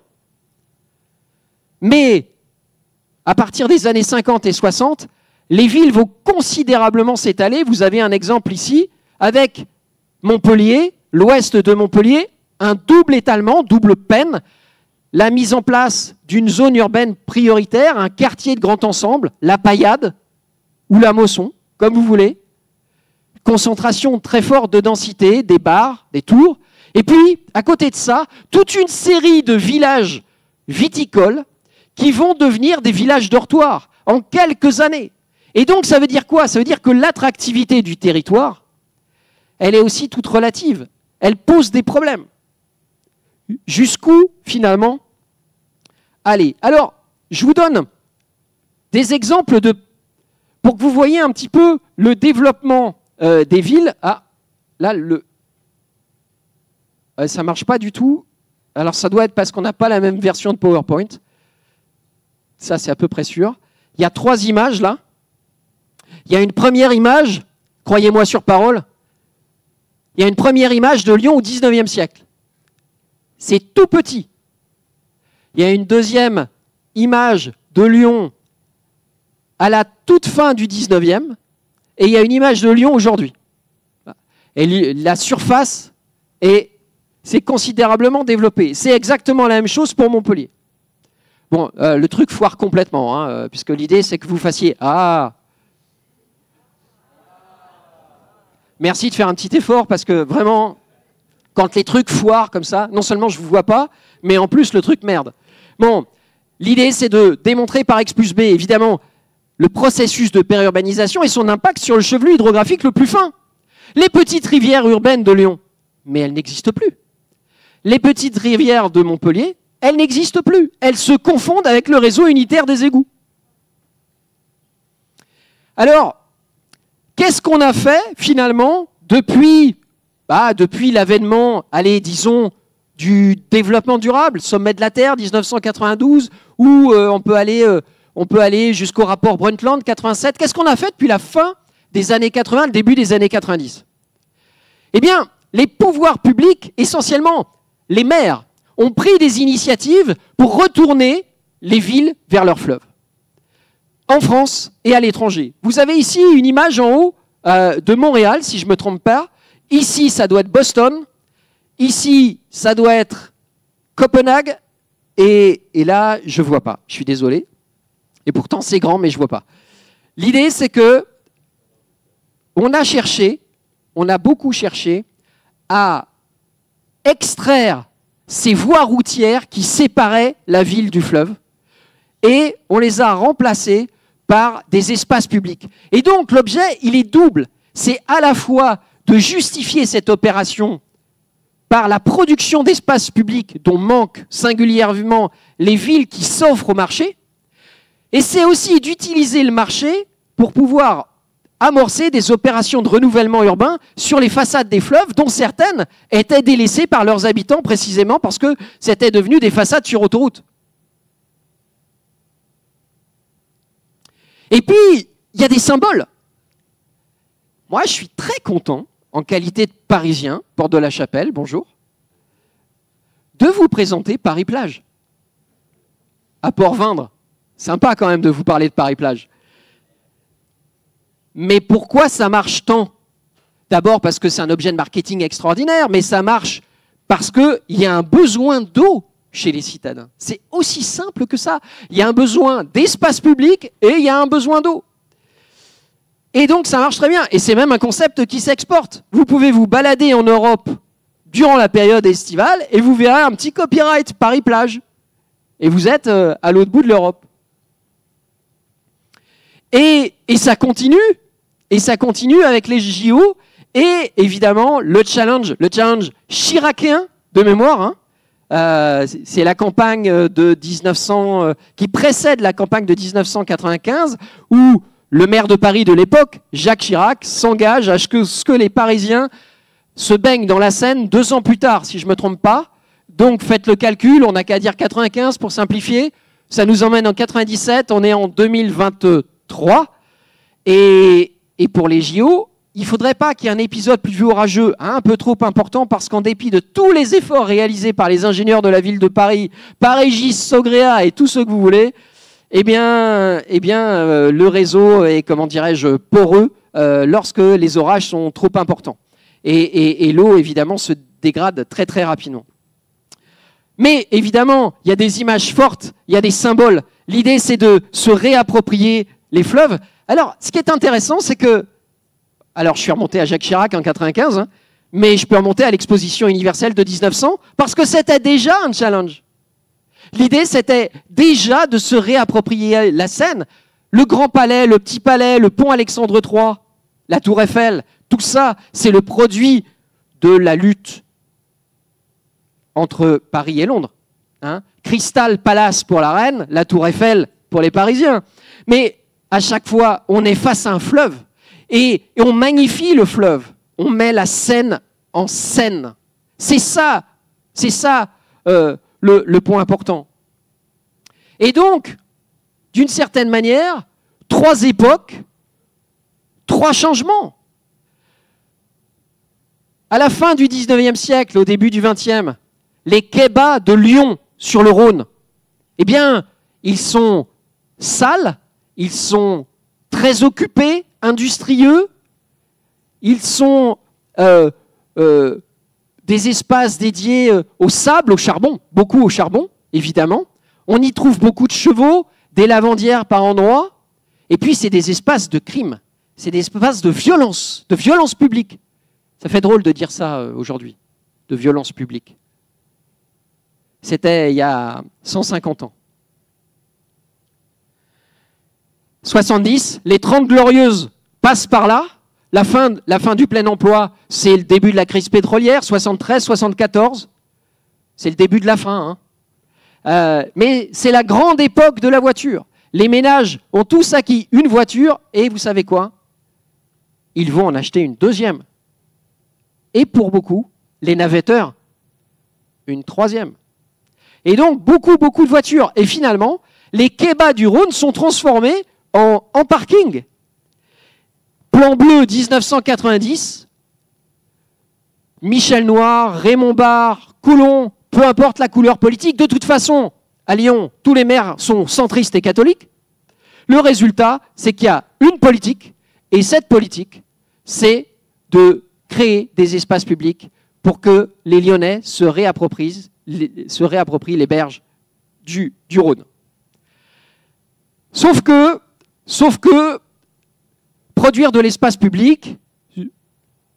Mais à partir des années cinquante et soixante, les villes vont considérablement s'étaler. Vous avez un exemple ici avec Montpellier, l'ouest de Montpellier, un double étalement, double peine, la mise en place d'une zone urbaine prioritaire, un quartier de grand ensemble, la Paillade ou la Mosson, comme vous voulez. Concentration très forte de densité, des bars, des tours. Et puis, à côté de ça, toute une série de villages viticoles qui vont devenir des villages dortoirs en quelques années. Et donc, ça veut dire quoi? Ça veut dire que l'attractivité du territoire, elle est aussi toute relative. Elle pose des problèmes. Jusqu'où, finalement, aller? Alors, je vous donne des exemples de, pour que vous voyez un petit peu le développement euh, des villes. Ah, là, le, euh, ça ne marche pas du tout. Alors, ça doit être parce qu'on n'a pas la même version de PowerPoint. Ça, c'est à peu près sûr. Il y a trois images, là. Il y a une première image, croyez-moi sur parole, il y a une première image de Lyon au dix-neuvième siècle. C'est tout petit. Il y a une deuxième image de Lyon à la toute fin du dix-neuvième, et il y a une image de Lyon aujourd'hui. Et la surface s'est considérablement développée. C'est exactement la même chose pour Montpellier. Bon, euh, le truc foire complètement, hein, euh, puisque l'idée c'est que vous fassiez « Ah !» Merci de faire un petit effort, parce que vraiment, quand les trucs foirent comme ça, non seulement je ne vous vois pas, mais en plus le truc merde. Bon, l'idée c'est de démontrer par X plus B, évidemment, le processus de périurbanisation et son impact sur le chevelu hydrographique le plus fin. Les petites rivières urbaines de Lyon, mais elles n'existent plus. Les petites rivières de Montpellier, elles n'existent plus. Elles se confondent avec le réseau unitaire des égouts. Alors, qu'est-ce qu'on a fait, finalement, depuis, bah, depuis l'avènement, allez, disons, du développement durable, sommet de la Terre, mille neuf cent quatre-vingt-douze, où euh, on peut aller, euh, on peut aller jusqu'au rapport Brundtland, quatre-vingt-sept. Qu'est-ce qu'on a fait depuis la fin des années quatre-vingts, le début des années quatre-vingt-dix? Eh bien, les pouvoirs publics, essentiellement les maires, ont pris des initiatives pour retourner les villes vers leurs fleuves, en France et à l'étranger. Vous avez ici une image en haut euh, de Montréal, si je ne me trompe pas. Ici, ça doit être Boston. Ici, ça doit être Copenhague. Et, et là, je ne vois pas. Je suis désolé. Et pourtant, c'est grand, mais je ne vois pas. L'idée, c'est que on a cherché, on a beaucoup cherché à extraire ces voies routières qui séparaient la ville du fleuve et on les a remplacées par des espaces publics. Et donc l'objet, il est double. C'est à la fois de justifier cette opération par la production d'espaces publics dont manquent singulièrement les villes qui s'offrent au marché, et c'est aussi d'utiliser le marché pour pouvoir amorcer des opérations de renouvellement urbain sur les façades des fleuves, dont certaines étaient délaissées par leurs habitants précisément parce que c'était devenu des façades sur autoroute. Et puis, il y a des symboles. Moi, je suis très content, en qualité de Parisien, Porte de la Chapelle, bonjour, de vous présenter Paris-Plage. À Port-Vindre. Sympa quand même de vous parler de Paris-Plage. Mais pourquoi ça marche tant? D'abord parce que c'est un objet de marketing extraordinaire, mais ça marche parce qu'il y a un besoin d'eau chez les citadins. C'est aussi simple que ça. Il y a un besoin d'espace public et il y a un besoin d'eau. Et donc ça marche très bien. Et c'est même un concept qui s'exporte. Vous pouvez vous balader en Europe durant la période estivale et vous verrez un petit copyright Paris-Plage. Et vous êtes euh, à l'autre bout de l'Europe. Et, et ça continue. Et ça continue avec les J O. Et évidemment, le challenge, le challenge chiracien de mémoire, hein. Euh, c'est la campagne de mille neuf cents, euh, qui précède la campagne de mille neuf cent quatre-vingt-quinze, où le maire de Paris de l'époque, Jacques Chirac, s'engage à ce que, ce que les Parisiens se baignent dans la Seine deux ans plus tard, si je ne me trompe pas. Donc faites le calcul, on n'a qu'à dire quatre-vingt-quinze pour simplifier. Ça nous emmène en quatre-vingt-dix-sept, on est en deux mille vingt-trois. Et, et pour les J O, il ne faudrait pas qu'il y ait un épisode pluvieux orageux hein, un peu trop important parce qu'en dépit de tous les efforts réalisés par les ingénieurs de la ville de Paris, par Régis, Sogrea et tous ceux que vous voulez, eh bien, eh bien euh, le réseau est, comment dirais-je, poreux euh, lorsque les orages sont trop importants. Et, et, et l'eau, évidemment, se dégrade très très rapidement. Mais évidemment, il y a des images fortes, il y a des symboles. L'idée, c'est de se réapproprier les fleuves. Alors, ce qui est intéressant, c'est que alors, je suis remonté à Jacques Chirac en quatre-vingt-quinze, hein, mais je peux remonter à l'exposition universelle de mille neuf cents, parce que c'était déjà un challenge. L'idée, c'était déjà de se réapproprier la Seine. Le Grand Palais, le Petit Palais, le pont Alexandre trois, la Tour Eiffel, tout ça, c'est le produit de la lutte entre Paris et Londres. Hein. Crystal Palace pour la reine, la Tour Eiffel pour les Parisiens. Mais à chaque fois, on est face à un fleuve. Et, et on magnifie le fleuve, on met la Seine en scène. C'est ça, c'est ça euh, le, le point important. Et donc, d'une certaine manière, trois époques, trois changements. À la fin du dix-neuvième siècle, au début du vingtième, les quais bas de Lyon sur le Rhône, eh bien, ils sont sales, ils sont très occupés, industrieux, ils sont euh, euh, des espaces dédiés au sable, au charbon, beaucoup au charbon, évidemment. On y trouve beaucoup de chevaux, des lavandières par endroits, et puis c'est des espaces de crime, c'est des espaces de violence, de violence publique. Ça fait drôle de dire ça aujourd'hui, de violence publique. C'était il y a cent cinquante ans. soixante-dix, les trente glorieuses passent par là. La fin, la fin du plein emploi, c'est le début de la crise pétrolière, soixante-treize soixante-quatorze. C'est le début de la fin. Hein. Euh, mais c'est la grande époque de la voiture. Les ménages ont tous acquis une voiture et vous savez quoi? Ils vont en acheter une deuxième. Et pour beaucoup, les navetteurs, une troisième. Et donc, beaucoup, beaucoup de voitures. Et finalement, les quais bas du Rhône sont transformés en, en parking. Plan bleu mille neuf cent quatre-vingt-dix, Michel Noir, Raymond Barre, Coulon, peu importe la couleur politique, de toute façon, à Lyon, tous les maires sont centristes et catholiques. Le résultat, c'est qu'il y a une politique, et cette politique, c'est de créer des espaces publics pour que les Lyonnais se réapproprient, se réapproprient les berges du, du Rhône. Sauf que, sauf que produire de l'espace public,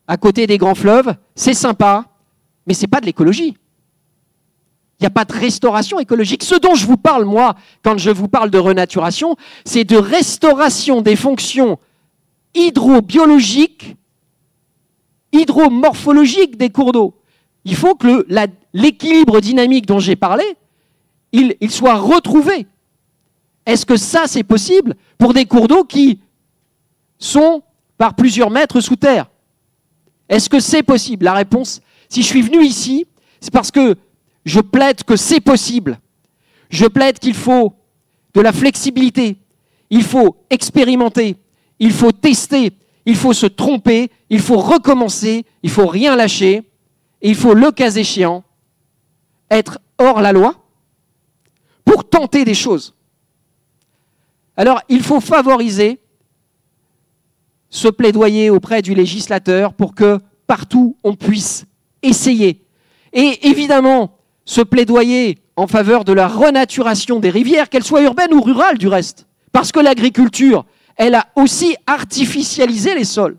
à côté des grands fleuves, c'est sympa, mais ce n'est pas de l'écologie. Il n'y a pas de restauration écologique. Ce dont je vous parle, moi, quand je vous parle de renaturation, c'est de restauration des fonctions hydrobiologiques, hydromorphologiques des cours d'eau. Il faut que l'équilibre dynamique dont j'ai parlé, il, il soit retrouvé. Est-ce que ça, c'est possible pour des cours d'eau qui sont par plusieurs mètres sous terre? Est-ce que c'est possible? La réponse, si je suis venu ici, c'est parce que je plaide que c'est possible. Je plaide qu'il faut de la flexibilité, il faut expérimenter, il faut tester, il faut se tromper, il faut recommencer, il faut rien lâcher, et il faut, le cas échéant, être hors la loi pour tenter des choses. Alors, il faut favoriser ce plaidoyer auprès du législateur pour que partout on puisse essayer. Et évidemment, ce plaidoyer en faveur de la renaturation des rivières, qu'elles soient urbaines ou rurales du reste, parce que l'agriculture, elle a aussi artificialisé les sols.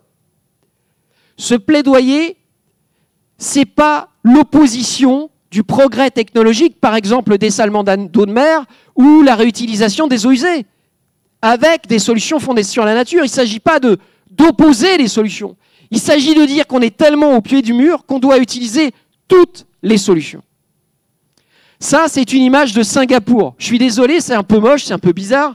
Ce plaidoyer, ce n'est pas l'opposition du progrès technologique, par exemple le dessalement d'eau de mer ou la réutilisation des eaux usées, avec des solutions fondées sur la nature. Il ne s'agit pas de, d'opposer les solutions. Il s'agit de dire qu'on est tellement au pied du mur qu'on doit utiliser toutes les solutions. Ça, c'est une image de Singapour. Je suis désolé, c'est un peu moche, c'est un peu bizarre.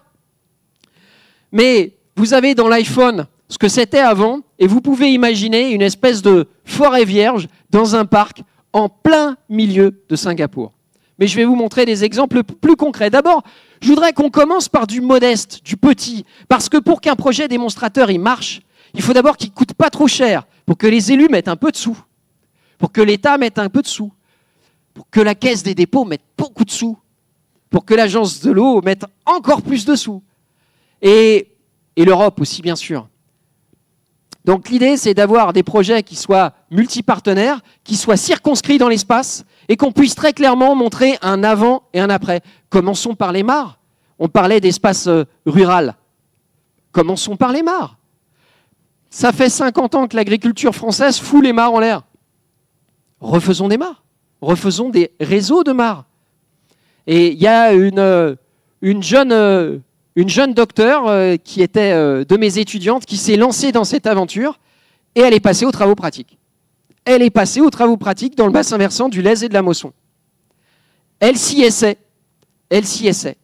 Mais vous avez dans l'iPhone ce que c'était avant, et vous pouvez imaginer une espèce de forêt vierge dans un parc en plein milieu de Singapour. Mais je vais vous montrer des exemples plus concrets. D'abord, je voudrais qu'on commence par du modeste, du petit, parce que pour qu'un projet démonstrateur il marche, il faut d'abord qu'il ne coûte pas trop cher, pour que les élus mettent un peu de sous, pour que l'État mette un peu de sous, pour que la Caisse des dépôts mette beaucoup de sous, pour que l'Agence de l'eau mette encore plus de sous, et, et l'Europe aussi, bien sûr. Donc l'idée, c'est d'avoir des projets qui soient multipartenaires, qui soient circonscrits dans l'espace, et qu'on puisse très clairement montrer un avant et un après. Commençons par les mares. On parlait d'espace euh, rural. Commençons par les mares. Ça fait cinquante ans que l'agriculture française fout les mares en l'air. Refaisons des mares. Refaisons des réseaux de mares. Et il y a une, euh, une jeune... Euh, Une jeune docteure euh, qui était euh, de mes étudiantes qui s'est lancée dans cette aventure et elle est passée aux travaux pratiques. Elle est passée aux travaux pratiques dans le bassin versant du Lez et de la Mosson. Elle s'y essaie. Elle s'y essaie.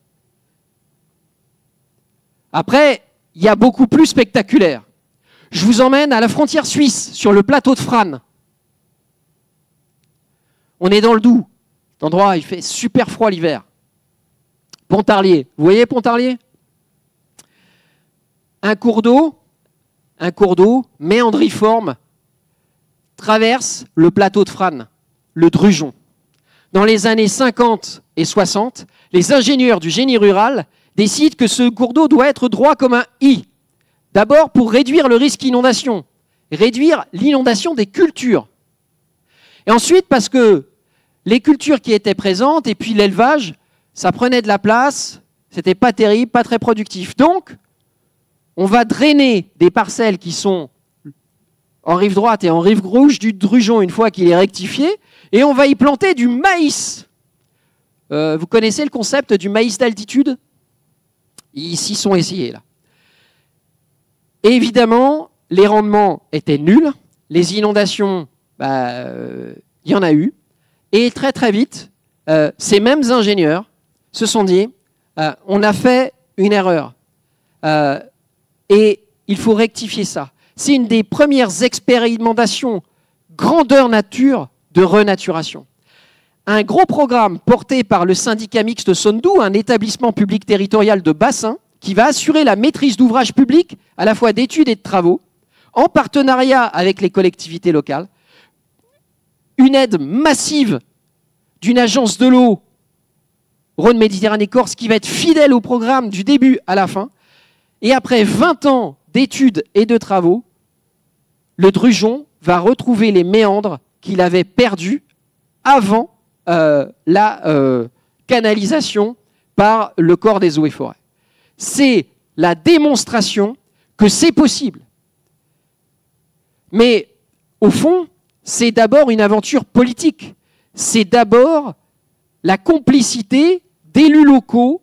Après, il y a beaucoup plus spectaculaire. Je vous emmène à la frontière suisse, sur le plateau de Frasnes. On est dans le Doubs. Cet endroit, il fait super froid l'hiver. Pontarlier. Vous voyez Pontarlier ? Un cours d'eau, un cours d'eau méandriforme traverse le plateau de Frasnes, le Drugeon. Dans les années cinquante et soixante, les ingénieurs du génie rural décident que ce cours d'eau doit être droit comme un I. D'abord pour réduire le risque d'inondation, réduire l'inondation des cultures. Et ensuite parce que les cultures qui étaient présentes et puis l'élevage, ça prenait de la place, c'était pas terrible, pas très productif. Donc, on va drainer des parcelles qui sont en rive droite et en rive gauche du Drugeon une fois qu'il est rectifié, et on va y planter du maïs. Euh, vous connaissez le concept du maïs d'altitude? Ils s'y sont essayés là. Et évidemment, les rendements étaient nuls, les inondations, bah, euh, y en a eu, et très très vite, euh, ces mêmes ingénieurs se sont dit, euh, on a fait une erreur. Euh, Et il faut rectifier ça. C'est une des premières expérimentations grandeur nature de renaturation. Un gros programme porté par le syndicat mixte Sondoux, un établissement public territorial de bassin, qui va assurer la maîtrise d'ouvrages publics, à la fois d'études et de travaux, en partenariat avec les collectivités locales. Une aide massive d'une agence de l'eau, Rhône-Méditerranée-Corse, qui va être fidèle au programme du début à la fin. Et après vingt ans d'études et de travaux, le Drugeon va retrouver les méandres qu'il avait perdus avant euh, la euh, canalisation par le corps des eaux et forêts. C'est la démonstration que c'est possible. Mais au fond, c'est d'abord une aventure politique. C'est d'abord la complicité d'élus locaux,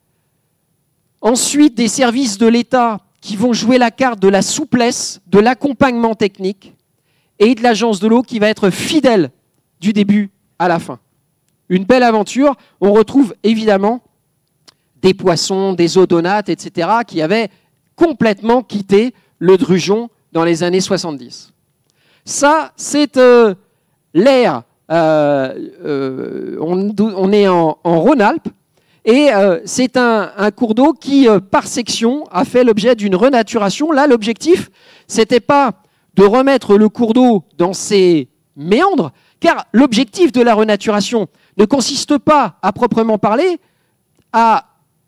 ensuite des services de l'État qui vont jouer la carte de la souplesse, de l'accompagnement technique, et de l'agence de l'eau qui va être fidèle du début à la fin. Une belle aventure. On retrouve évidemment des Poissons, des Odonates, et cetera, qui avaient complètement quitté le Drugeon dans les années soixante-dix. Ça, c'est euh, l'ère. Euh, euh, on, on est en, en Rhône-Alpes, et euh, c'est un, un cours d'eau qui, euh, par section, a fait l'objet d'une renaturation. Là, l'objectif, c'était pas de remettre le cours d'eau dans ses méandres, car l'objectif de la renaturation ne consiste pas, à proprement parler, à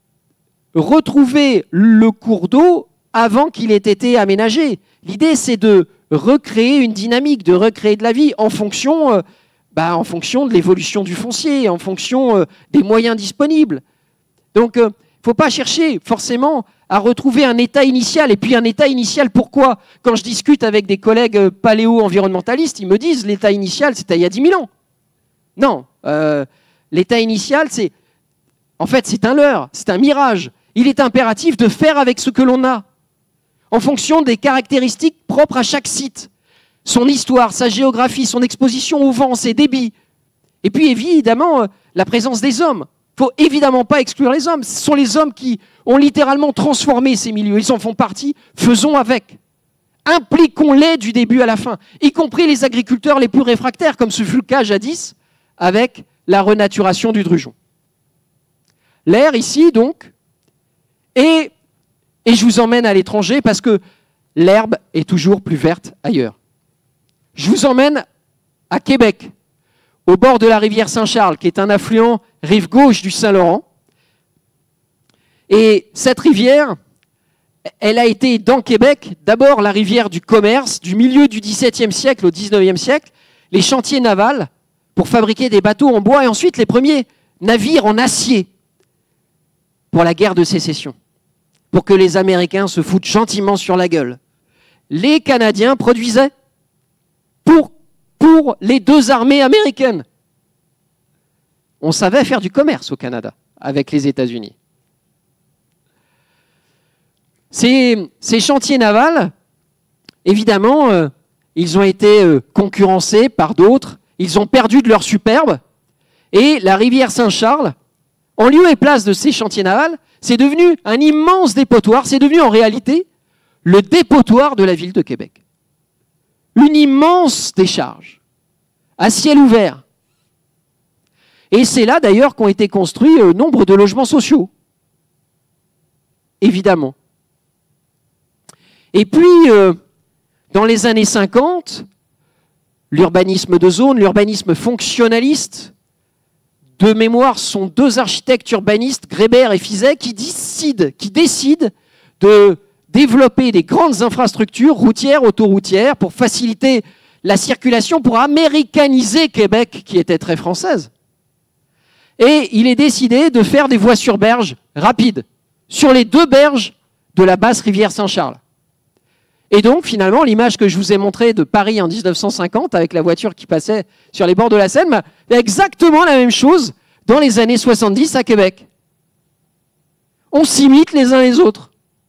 retrouver le cours d'eau avant qu'il ait été aménagé. L'idée, c'est de recréer une dynamique, de recréer de la vie en fonction, euh, bah, en fonction de l'évolution du foncier, en fonction euh, des moyens disponibles. Donc, il euh, ne faut pas chercher forcément à retrouver un état initial. Et puis un état initial, pourquoi? Quand je discute avec des collègues euh, paléo-environnementalistes, ils me disent l'état initial, c'était il y a dix mille ans. Non, euh, l'état initial, c'est en fait, c'est un leurre, c'est un mirage. Il est impératif de faire avec ce que l'on a, en fonction des caractéristiques propres à chaque site. Son histoire, sa géographie, son exposition au vent, ses débits. Et puis évidemment, la présence des hommes. Il ne faut évidemment pas exclure les hommes. Ce sont les hommes qui ont littéralement transformé ces milieux. Ils en font partie, faisons avec. Impliquons-les du début à la fin, y compris les agriculteurs les plus réfractaires, comme ce fut le cas jadis avec la renaturation du Drugeon. L'air ici, donc, et, et je vous emmène à l'étranger parce que l'herbe est toujours plus verte ailleurs. Je vous emmène à Québec, au bord de la rivière Saint-Charles, qui est un affluent rive gauche du Saint-Laurent. Et cette rivière, elle a été dans Québec, d'abord la rivière du commerce, du milieu du dix-septième siècle au dix-neuvième siècle, les chantiers navals pour fabriquer des bateaux en bois, et ensuite les premiers navires en acier pour la guerre de sécession, pour que les Américains se foutent gentiment sur la gueule. Les Canadiens produisaient pour, pour les deux armées américaines. On savait faire du commerce au Canada avec les États-Unis. Ces, ces chantiers navals, évidemment, euh, ils ont été euh, concurrencés par d'autres, ils ont perdu de leur superbe, et la rivière Saint-Charles, en lieu et place de ces chantiers navals, c'est devenu un immense dépotoir, c'est devenu en réalité le dépotoir de la ville de Québec. Une immense décharge, à ciel ouvert. Et c'est là d'ailleurs qu'ont été construits euh, nombre de logements sociaux, évidemment. Et puis, euh, dans les années cinquante, l'urbanisme de zone, l'urbanisme fonctionnaliste, de mémoire, sont deux architectes urbanistes, Grébert et Fizet, qui décident, qui décident de développer des grandes infrastructures routières, autoroutières, pour faciliter la circulation, pour américaniser Québec, qui était très française. Et il est décidé de faire des voies sur berge rapides, sur les deux berges de la basse rivière Saint-Charles. Et donc, finalement, l'image que je vous ai montrée de Paris en mille neuf cent cinquante, avec la voiture qui passait sur les bords de la Seine, bah, exactement la même chose dans les années soixante-dix à Québec. On s'imite les uns les autres.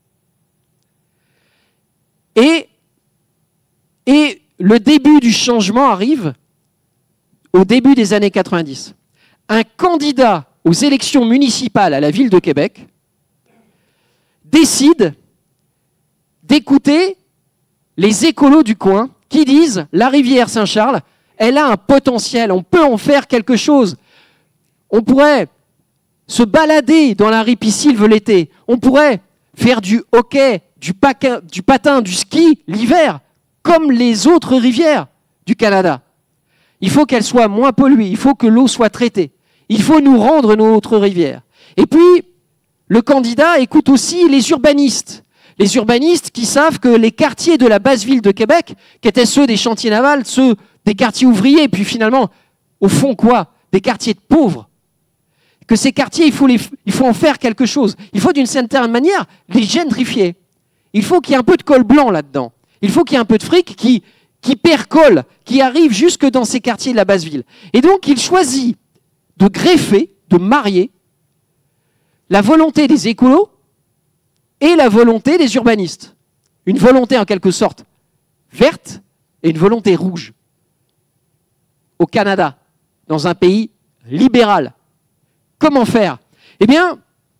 Et, et le début du changement arrive au début des années quatre-vingt-dix. Un candidat aux élections municipales à la ville de Québec décide d'écouter les écolos du coin qui disent la rivière Saint-Charles, elle a un potentiel, on peut en faire quelque chose. On pourrait se balader dans la ripisylve l'été, on pourrait faire du hockey, du, paquin, du patin, du ski l'hiver, comme les autres rivières du Canada. Il faut qu'elle soit moins polluée, il faut que l'eau soit traitée, il faut nous rendre notre rivière. Et puis, le candidat écoute aussi les urbanistes. Les urbanistes qui savent que les quartiers de la basse ville de Québec, qui étaient ceux des chantiers navals, ceux des quartiers ouvriers, puis finalement, au fond quoi? Des quartiers de pauvres. Que ces quartiers, il faut, les, il faut en faire quelque chose. Il faut d'une certaine manière les gentrifier. Il faut qu'il y ait un peu de col blanc là-dedans. Il faut qu'il y ait un peu de fric qui, qui percole, qui arrive jusque dans ces quartiers de la basse ville. Et donc, il choisit de greffer, de marier la volonté des écolos et la volonté des urbanistes. Une volonté en quelque sorte verte et une volonté rouge. Au Canada, dans un pays libéral. Comment faire? Eh bien,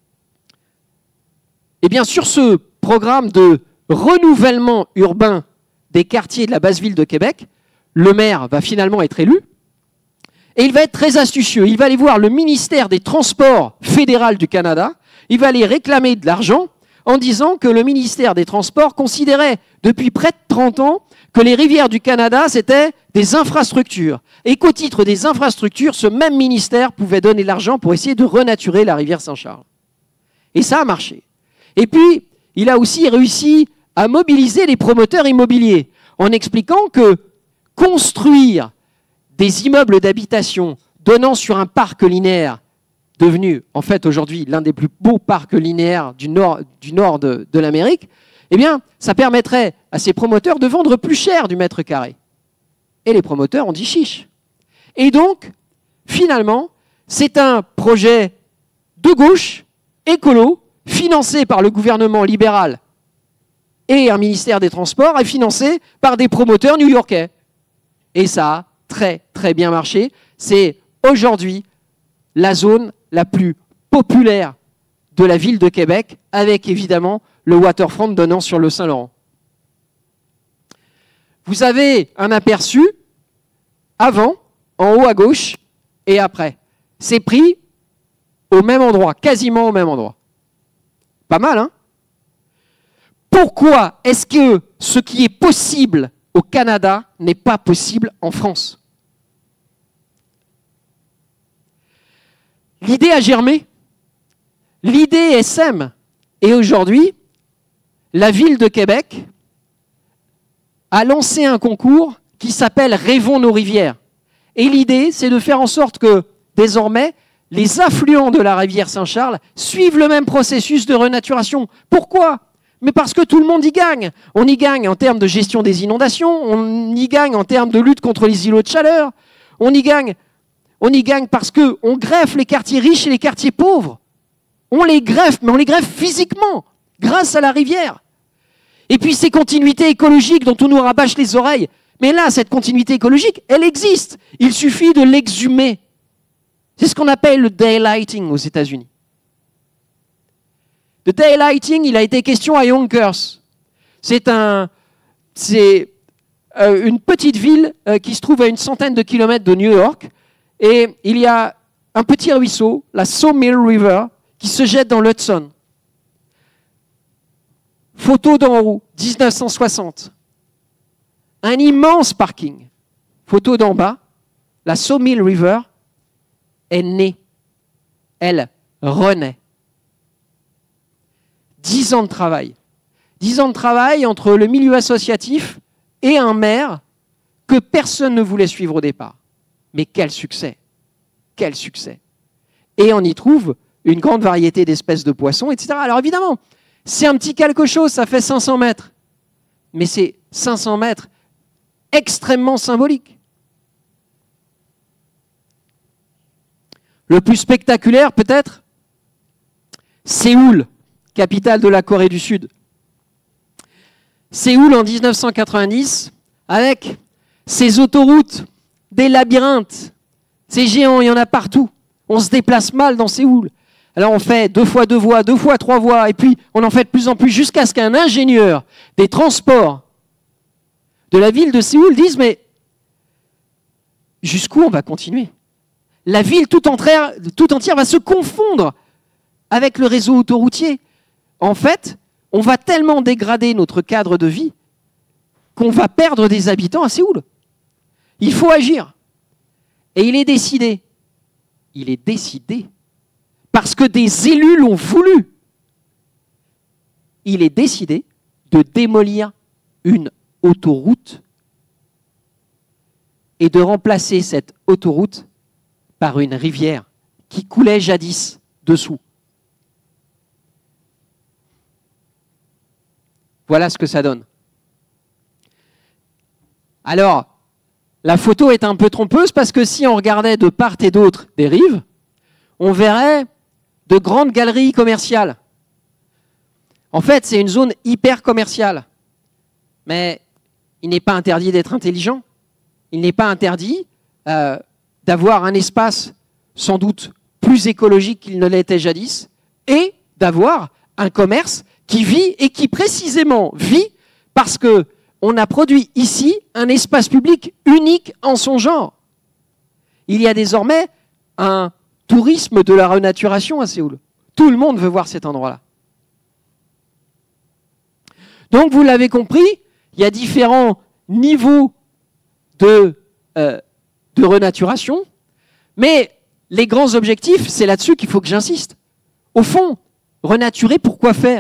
eh bien, sur ce programme de renouvellement urbain des quartiers de la basse ville de Québec, le maire va finalement être élu et il va être très astucieux. Il va aller voir le ministère des Transports fédéral du Canada, il va aller réclamer de l'argent en disant que le ministère des Transports considérait depuis près de trente ans que les rivières du Canada, c'était des infrastructures. Et qu'au titre des infrastructures, ce même ministère pouvait donner de l'argent pour essayer de renaturer la rivière Saint-Charles. Et ça a marché. Et puis, il a aussi réussi à mobiliser les promoteurs immobiliers en expliquant que construire des immeubles d'habitation donnant sur un parc linéaire devenu, en fait, aujourd'hui, l'un des plus beaux parcs linéaires du nord, du nord de, de l'Amérique, eh bien, ça permettrait à ces promoteurs de vendre plus cher du mètre carré. Et les promoteurs ont dit chiche. Et donc, finalement, c'est un projet de gauche, écolo, financé par le gouvernement libéral et un ministère des Transports, et financé par des promoteurs new-yorkais. Et ça a très, très bien marché. C'est aujourd'hui la zone la plus populaire de la ville de Québec, avec évidemment le waterfront donnant sur le Saint-Laurent. Vous avez un aperçu avant, en haut à gauche, et après. C'est pris au même endroit, quasiment au même endroit. Pas mal, hein? Pourquoi est-ce que ce qui est possible au Canada n'est pas possible en France? L'idée a germé. L'idée S M. Et aujourd'hui, la ville de Québec a lancé un concours qui s'appelle Rêvons nos rivières. Et l'idée, c'est de faire en sorte que, désormais, les affluents de la rivière Saint-Charles suivent le même processus de renaturation. Pourquoi? Mais parce que tout le monde y gagne. On y gagne en termes de gestion des inondations, on y gagne en termes de lutte contre les îlots de chaleur, on y gagne, on y gagne parce qu'on greffe les quartiers riches et les quartiers pauvres. On les greffe, mais on les greffe physiquement, grâce à la rivière. Et puis ces continuités écologiques dont on nous rabâche les oreilles, mais là, cette continuité écologique, elle existe. Il suffit de l'exhumer. C'est ce qu'on appelle le daylighting aux États-Unis. Le daylighting, il a été question à Yonkers. C'est un, c'est euh, une petite ville euh, qui se trouve à une centaine de kilomètres de New York. Et il y a un petit ruisseau, la Sawmill River, qui se jette dans l'Hudson. Photo d'en haut, mille neuf cent soixante. Un immense parking. Photo d'en bas, la Sawmill River est née. Elle renaît. Dix ans de travail. Dix ans de travail entre le milieu associatif et un maire que personne ne voulait suivre au départ. Mais quel succès! Quel succès! Et on y trouve une grande variété d'espèces de poissons, et cetera. Alors évidemment, c'est un petit quelque chose, ça fait cinq cents mètres. Mais c'est cinq cents mètres extrêmement symboliques. Le plus spectaculaire, peut-être, Séoul, capitale de la Corée du Sud. Séoul en mille neuf cent quatre-vingt-dix, avec ses autoroutes, des labyrinthes, ces géants, il y en a partout. On se déplace mal dans Séoul. Alors on fait deux fois deux voies, deux fois trois voies, et puis on en fait de plus en plus jusqu'à ce qu'un ingénieur des transports de la ville de Séoul dise, mais jusqu'où on va continuer? La ville tout entière, tout entière va se confondre avec le réseau autoroutier. En fait, on va tellement dégrader notre cadre de vie qu'on va perdre des habitants à Séoul. Il faut agir. Et il est décidé. Il est décidé. Parce que des élus l'ont voulu. Il est décidé de démolir une autoroute et de remplacer cette autoroute par une rivière qui coulait jadis dessous. Voilà ce que ça donne. Alors, la photo est un peu trompeuse parce que si on regardait de part et d'autre des rives, on verrait de grandes galeries commerciales. En fait, c'est une zone hyper commerciale. Mais il n'est pas interdit d'être intelligent. Il n'est pas interdit euh, d'avoir un espace sans doute plus écologique qu'il ne l'était jadis et d'avoir un commerce qui vit et qui précisément vit parce que on a produit ici un espace public unique en son genre. Il y a désormais un tourisme de la renaturation à Séoul. Tout le monde veut voir cet endroit-là. Donc, vous l'avez compris, il y a différents niveaux de, euh, de renaturation, mais les grands objectifs, c'est là-dessus qu'il faut que j'insiste. Au fond, renaturer, pourquoi faire ?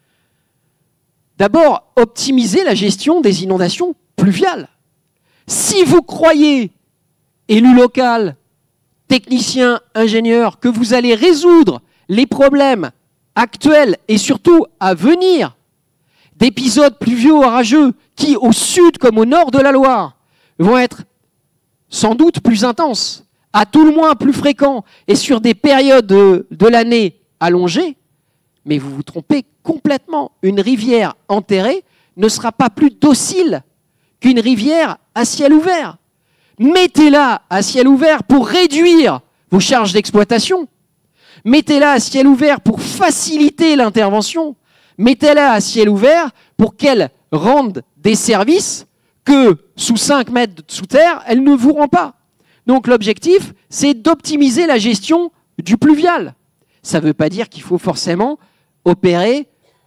D'abord, optimiser la gestion des inondations pluviales. Si vous croyez, élu local, technicien, ingénieur, que vous allez résoudre les problèmes actuels et surtout à venir d'épisodes pluvieux orageux qui, au sud comme au nord de la Loire, vont être sans doute plus intenses, à tout le moins plus fréquents et sur des périodes de, de l'année allongées, mais vous vous trompez complètement. Une rivière enterrée ne sera pas plus docile qu'une rivière à ciel ouvert. Mettez-la à ciel ouvert pour réduire vos charges d'exploitation. Mettez-la à ciel ouvert pour faciliter l'intervention. Mettez-la à ciel ouvert pour qu'elle rende des services que sous cinq mètres sous terre, elle ne vous rend pas. Donc l'objectif, c'est d'optimiser la gestion du pluvial. Ça ne veut pas dire qu'il faut forcément opérer,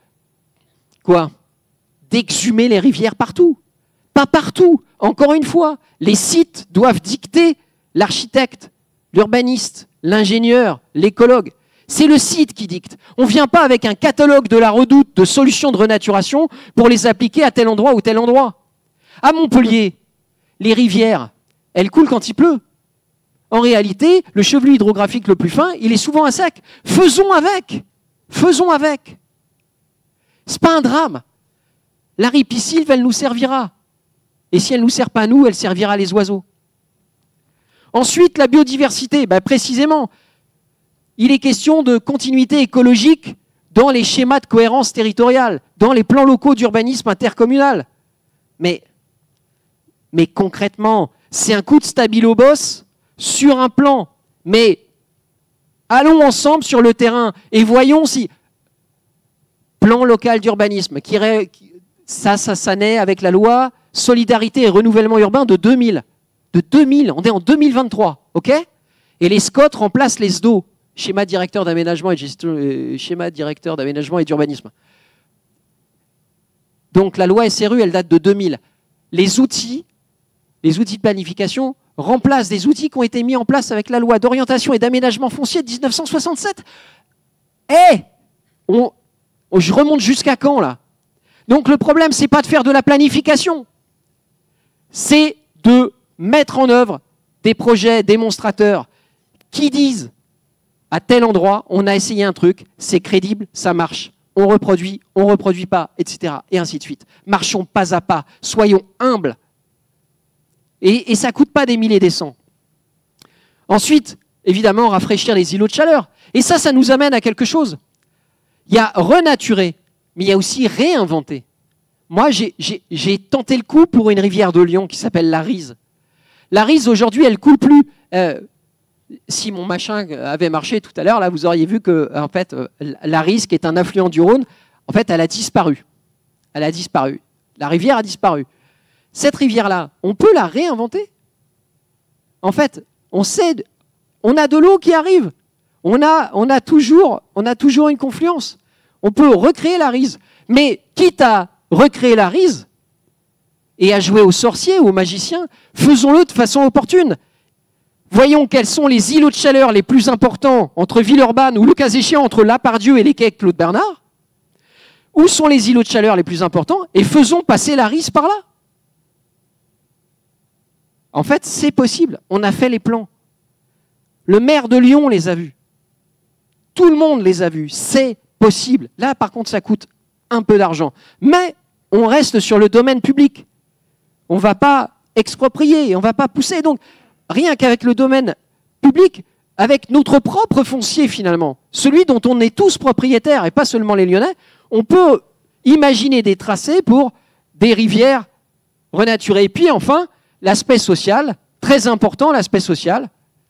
quoi, d'exhumer les rivières partout. Pas partout. Encore une fois, les sites doivent dicter l'architecte, l'urbaniste, l'ingénieur, l'écologue. C'est le site qui dicte. On ne vient pas avec un catalogue de la Redoute de solutions de renaturation pour les appliquer à tel endroit ou tel endroit. À Montpellier, les rivières, elles coulent quand il pleut. En réalité, le chevelu hydrographique le plus fin, il est souvent à sec. Faisons avec. Faisons avec. Ce n'est pas un drame. La ripisylve, elle nous servira. Et si elle ne nous sert pas à nous, elle servira à les oiseaux. Ensuite, la biodiversité. Ben, précisément, il est question de continuité écologique dans les schémas de cohérence territoriale, dans les plans locaux d'urbanisme intercommunal. Mais, mais concrètement, c'est un coup de stabilo-boss sur un plan. Mais allons ensemble sur le terrain et voyons si... Plan local d'urbanisme, qui, ça, ça, ça naît avec la loi Solidarité et Renouvellement Urbain de deux mille. De deux mille, on est en deux mille vingt-trois, ok ? Et les S C O T remplacent les S D O, schéma directeur d'aménagement et, gestion, euh, schéma directeur d'aménagement et d'urbanisme. Donc la loi S R U, elle date de deux mille. Les outils, les outils de planification remplacent des outils qui ont été mis en place avec la loi d'orientation et d'aménagement foncier de mille neuf cent soixante-sept. Eh on, on, je remonte jusqu'à quand, là? Donc le problème, c'est pas de faire de la planification. C'est de mettre en œuvre des projets démonstrateurs qui disent à tel endroit, on a essayé un truc, c'est crédible, ça marche. On reproduit, on ne reproduit pas, et cetera. Et ainsi de suite. Marchons pas à pas, soyons humbles. Et, et ça ne coûte pas des milliers et des cents. Ensuite, évidemment, rafraîchir les îlots de chaleur. Et ça, ça nous amène à quelque chose. Il y a renaturer, mais il y a aussi réinventer. Moi, j'ai tenté le coup pour une rivière de Lyon qui s'appelle la Rise. La Rise, aujourd'hui, elle ne coule plus. Euh, si mon machin avait marché tout à l'heure, là, vous auriez vu que, en fait, la Rise, qui est un affluent du Rhône, en fait, elle a disparu. Elle a disparu. La rivière a disparu. Cette rivière-là, on peut la réinventer. En fait, on sait, on a de l'eau qui arrive. On a, on a toujours, on a toujours une confluence. On peut recréer la Rise. Mais quitte à recréer la Rise et à jouer aux sorciers ou aux magiciens, faisons-le de façon opportune. Voyons quels sont les îlots de chaleur les plus importants entre Villeurbanne ou le cas échéant entre Lapardieu et les quais Claude Bernard. Où sont les îlots de chaleur les plus importants et faisons passer la Rise par là. En fait, c'est possible. On a fait les plans. Le maire de Lyon les a vus. Tout le monde les a vus. C'est possible. Là, par contre, ça coûte un peu d'argent. Mais on reste sur le domaine public. on ne va pas exproprier, on ne va pas pousser. Donc, rien qu'avec le domaine public, avec notre propre foncier finalement, celui dont on est tous propriétaires et pas seulement les Lyonnais, on peut imaginer des tracés pour des rivières renaturées. Et puis enfin, l'aspect social, très important, l'aspect social,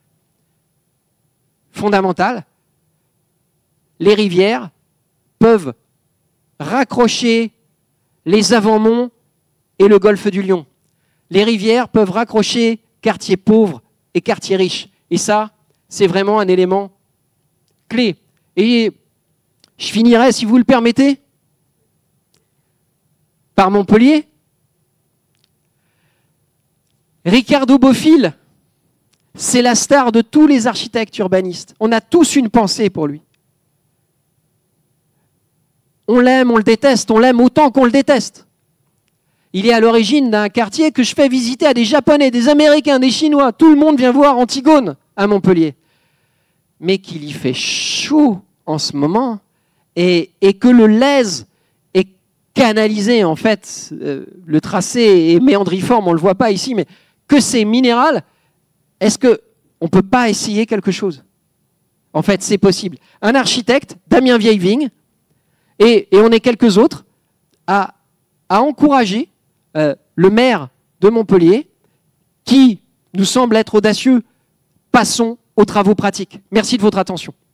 fondamental. Les rivières peuvent raccrocher les avant-monts et le golfe du Lion. Les rivières peuvent raccrocher quartiers pauvres et quartiers riches. Et ça, c'est vraiment un élément clé. Et je finirai, si vous le permettez, par Montpellier. Ricardo Bofill, c'est la star de tous les architectes urbanistes. On a tous une pensée pour lui. On l'aime, on le déteste, on l'aime autant qu'on le déteste. Il est à l'origine d'un quartier que je fais visiter à des Japonais, des Américains, des Chinois. Tout le monde vient voir Antigone à Montpellier. Mais qu'il y fait chaud en ce moment et, et que le Lèze est canalisé, en fait, euh, le tracé est méandriforme, on ne le voit pas ici, mais que c'est minéral, est-ce qu'on ne peut pas essayer quelque chose? En fait, c'est possible. Un architecte, Damien Vieillevigne, et, et on est quelques autres, à, à encourager euh, le maire de Montpellier, qui nous semble être audacieux. Passons aux travaux pratiques. Merci de votre attention.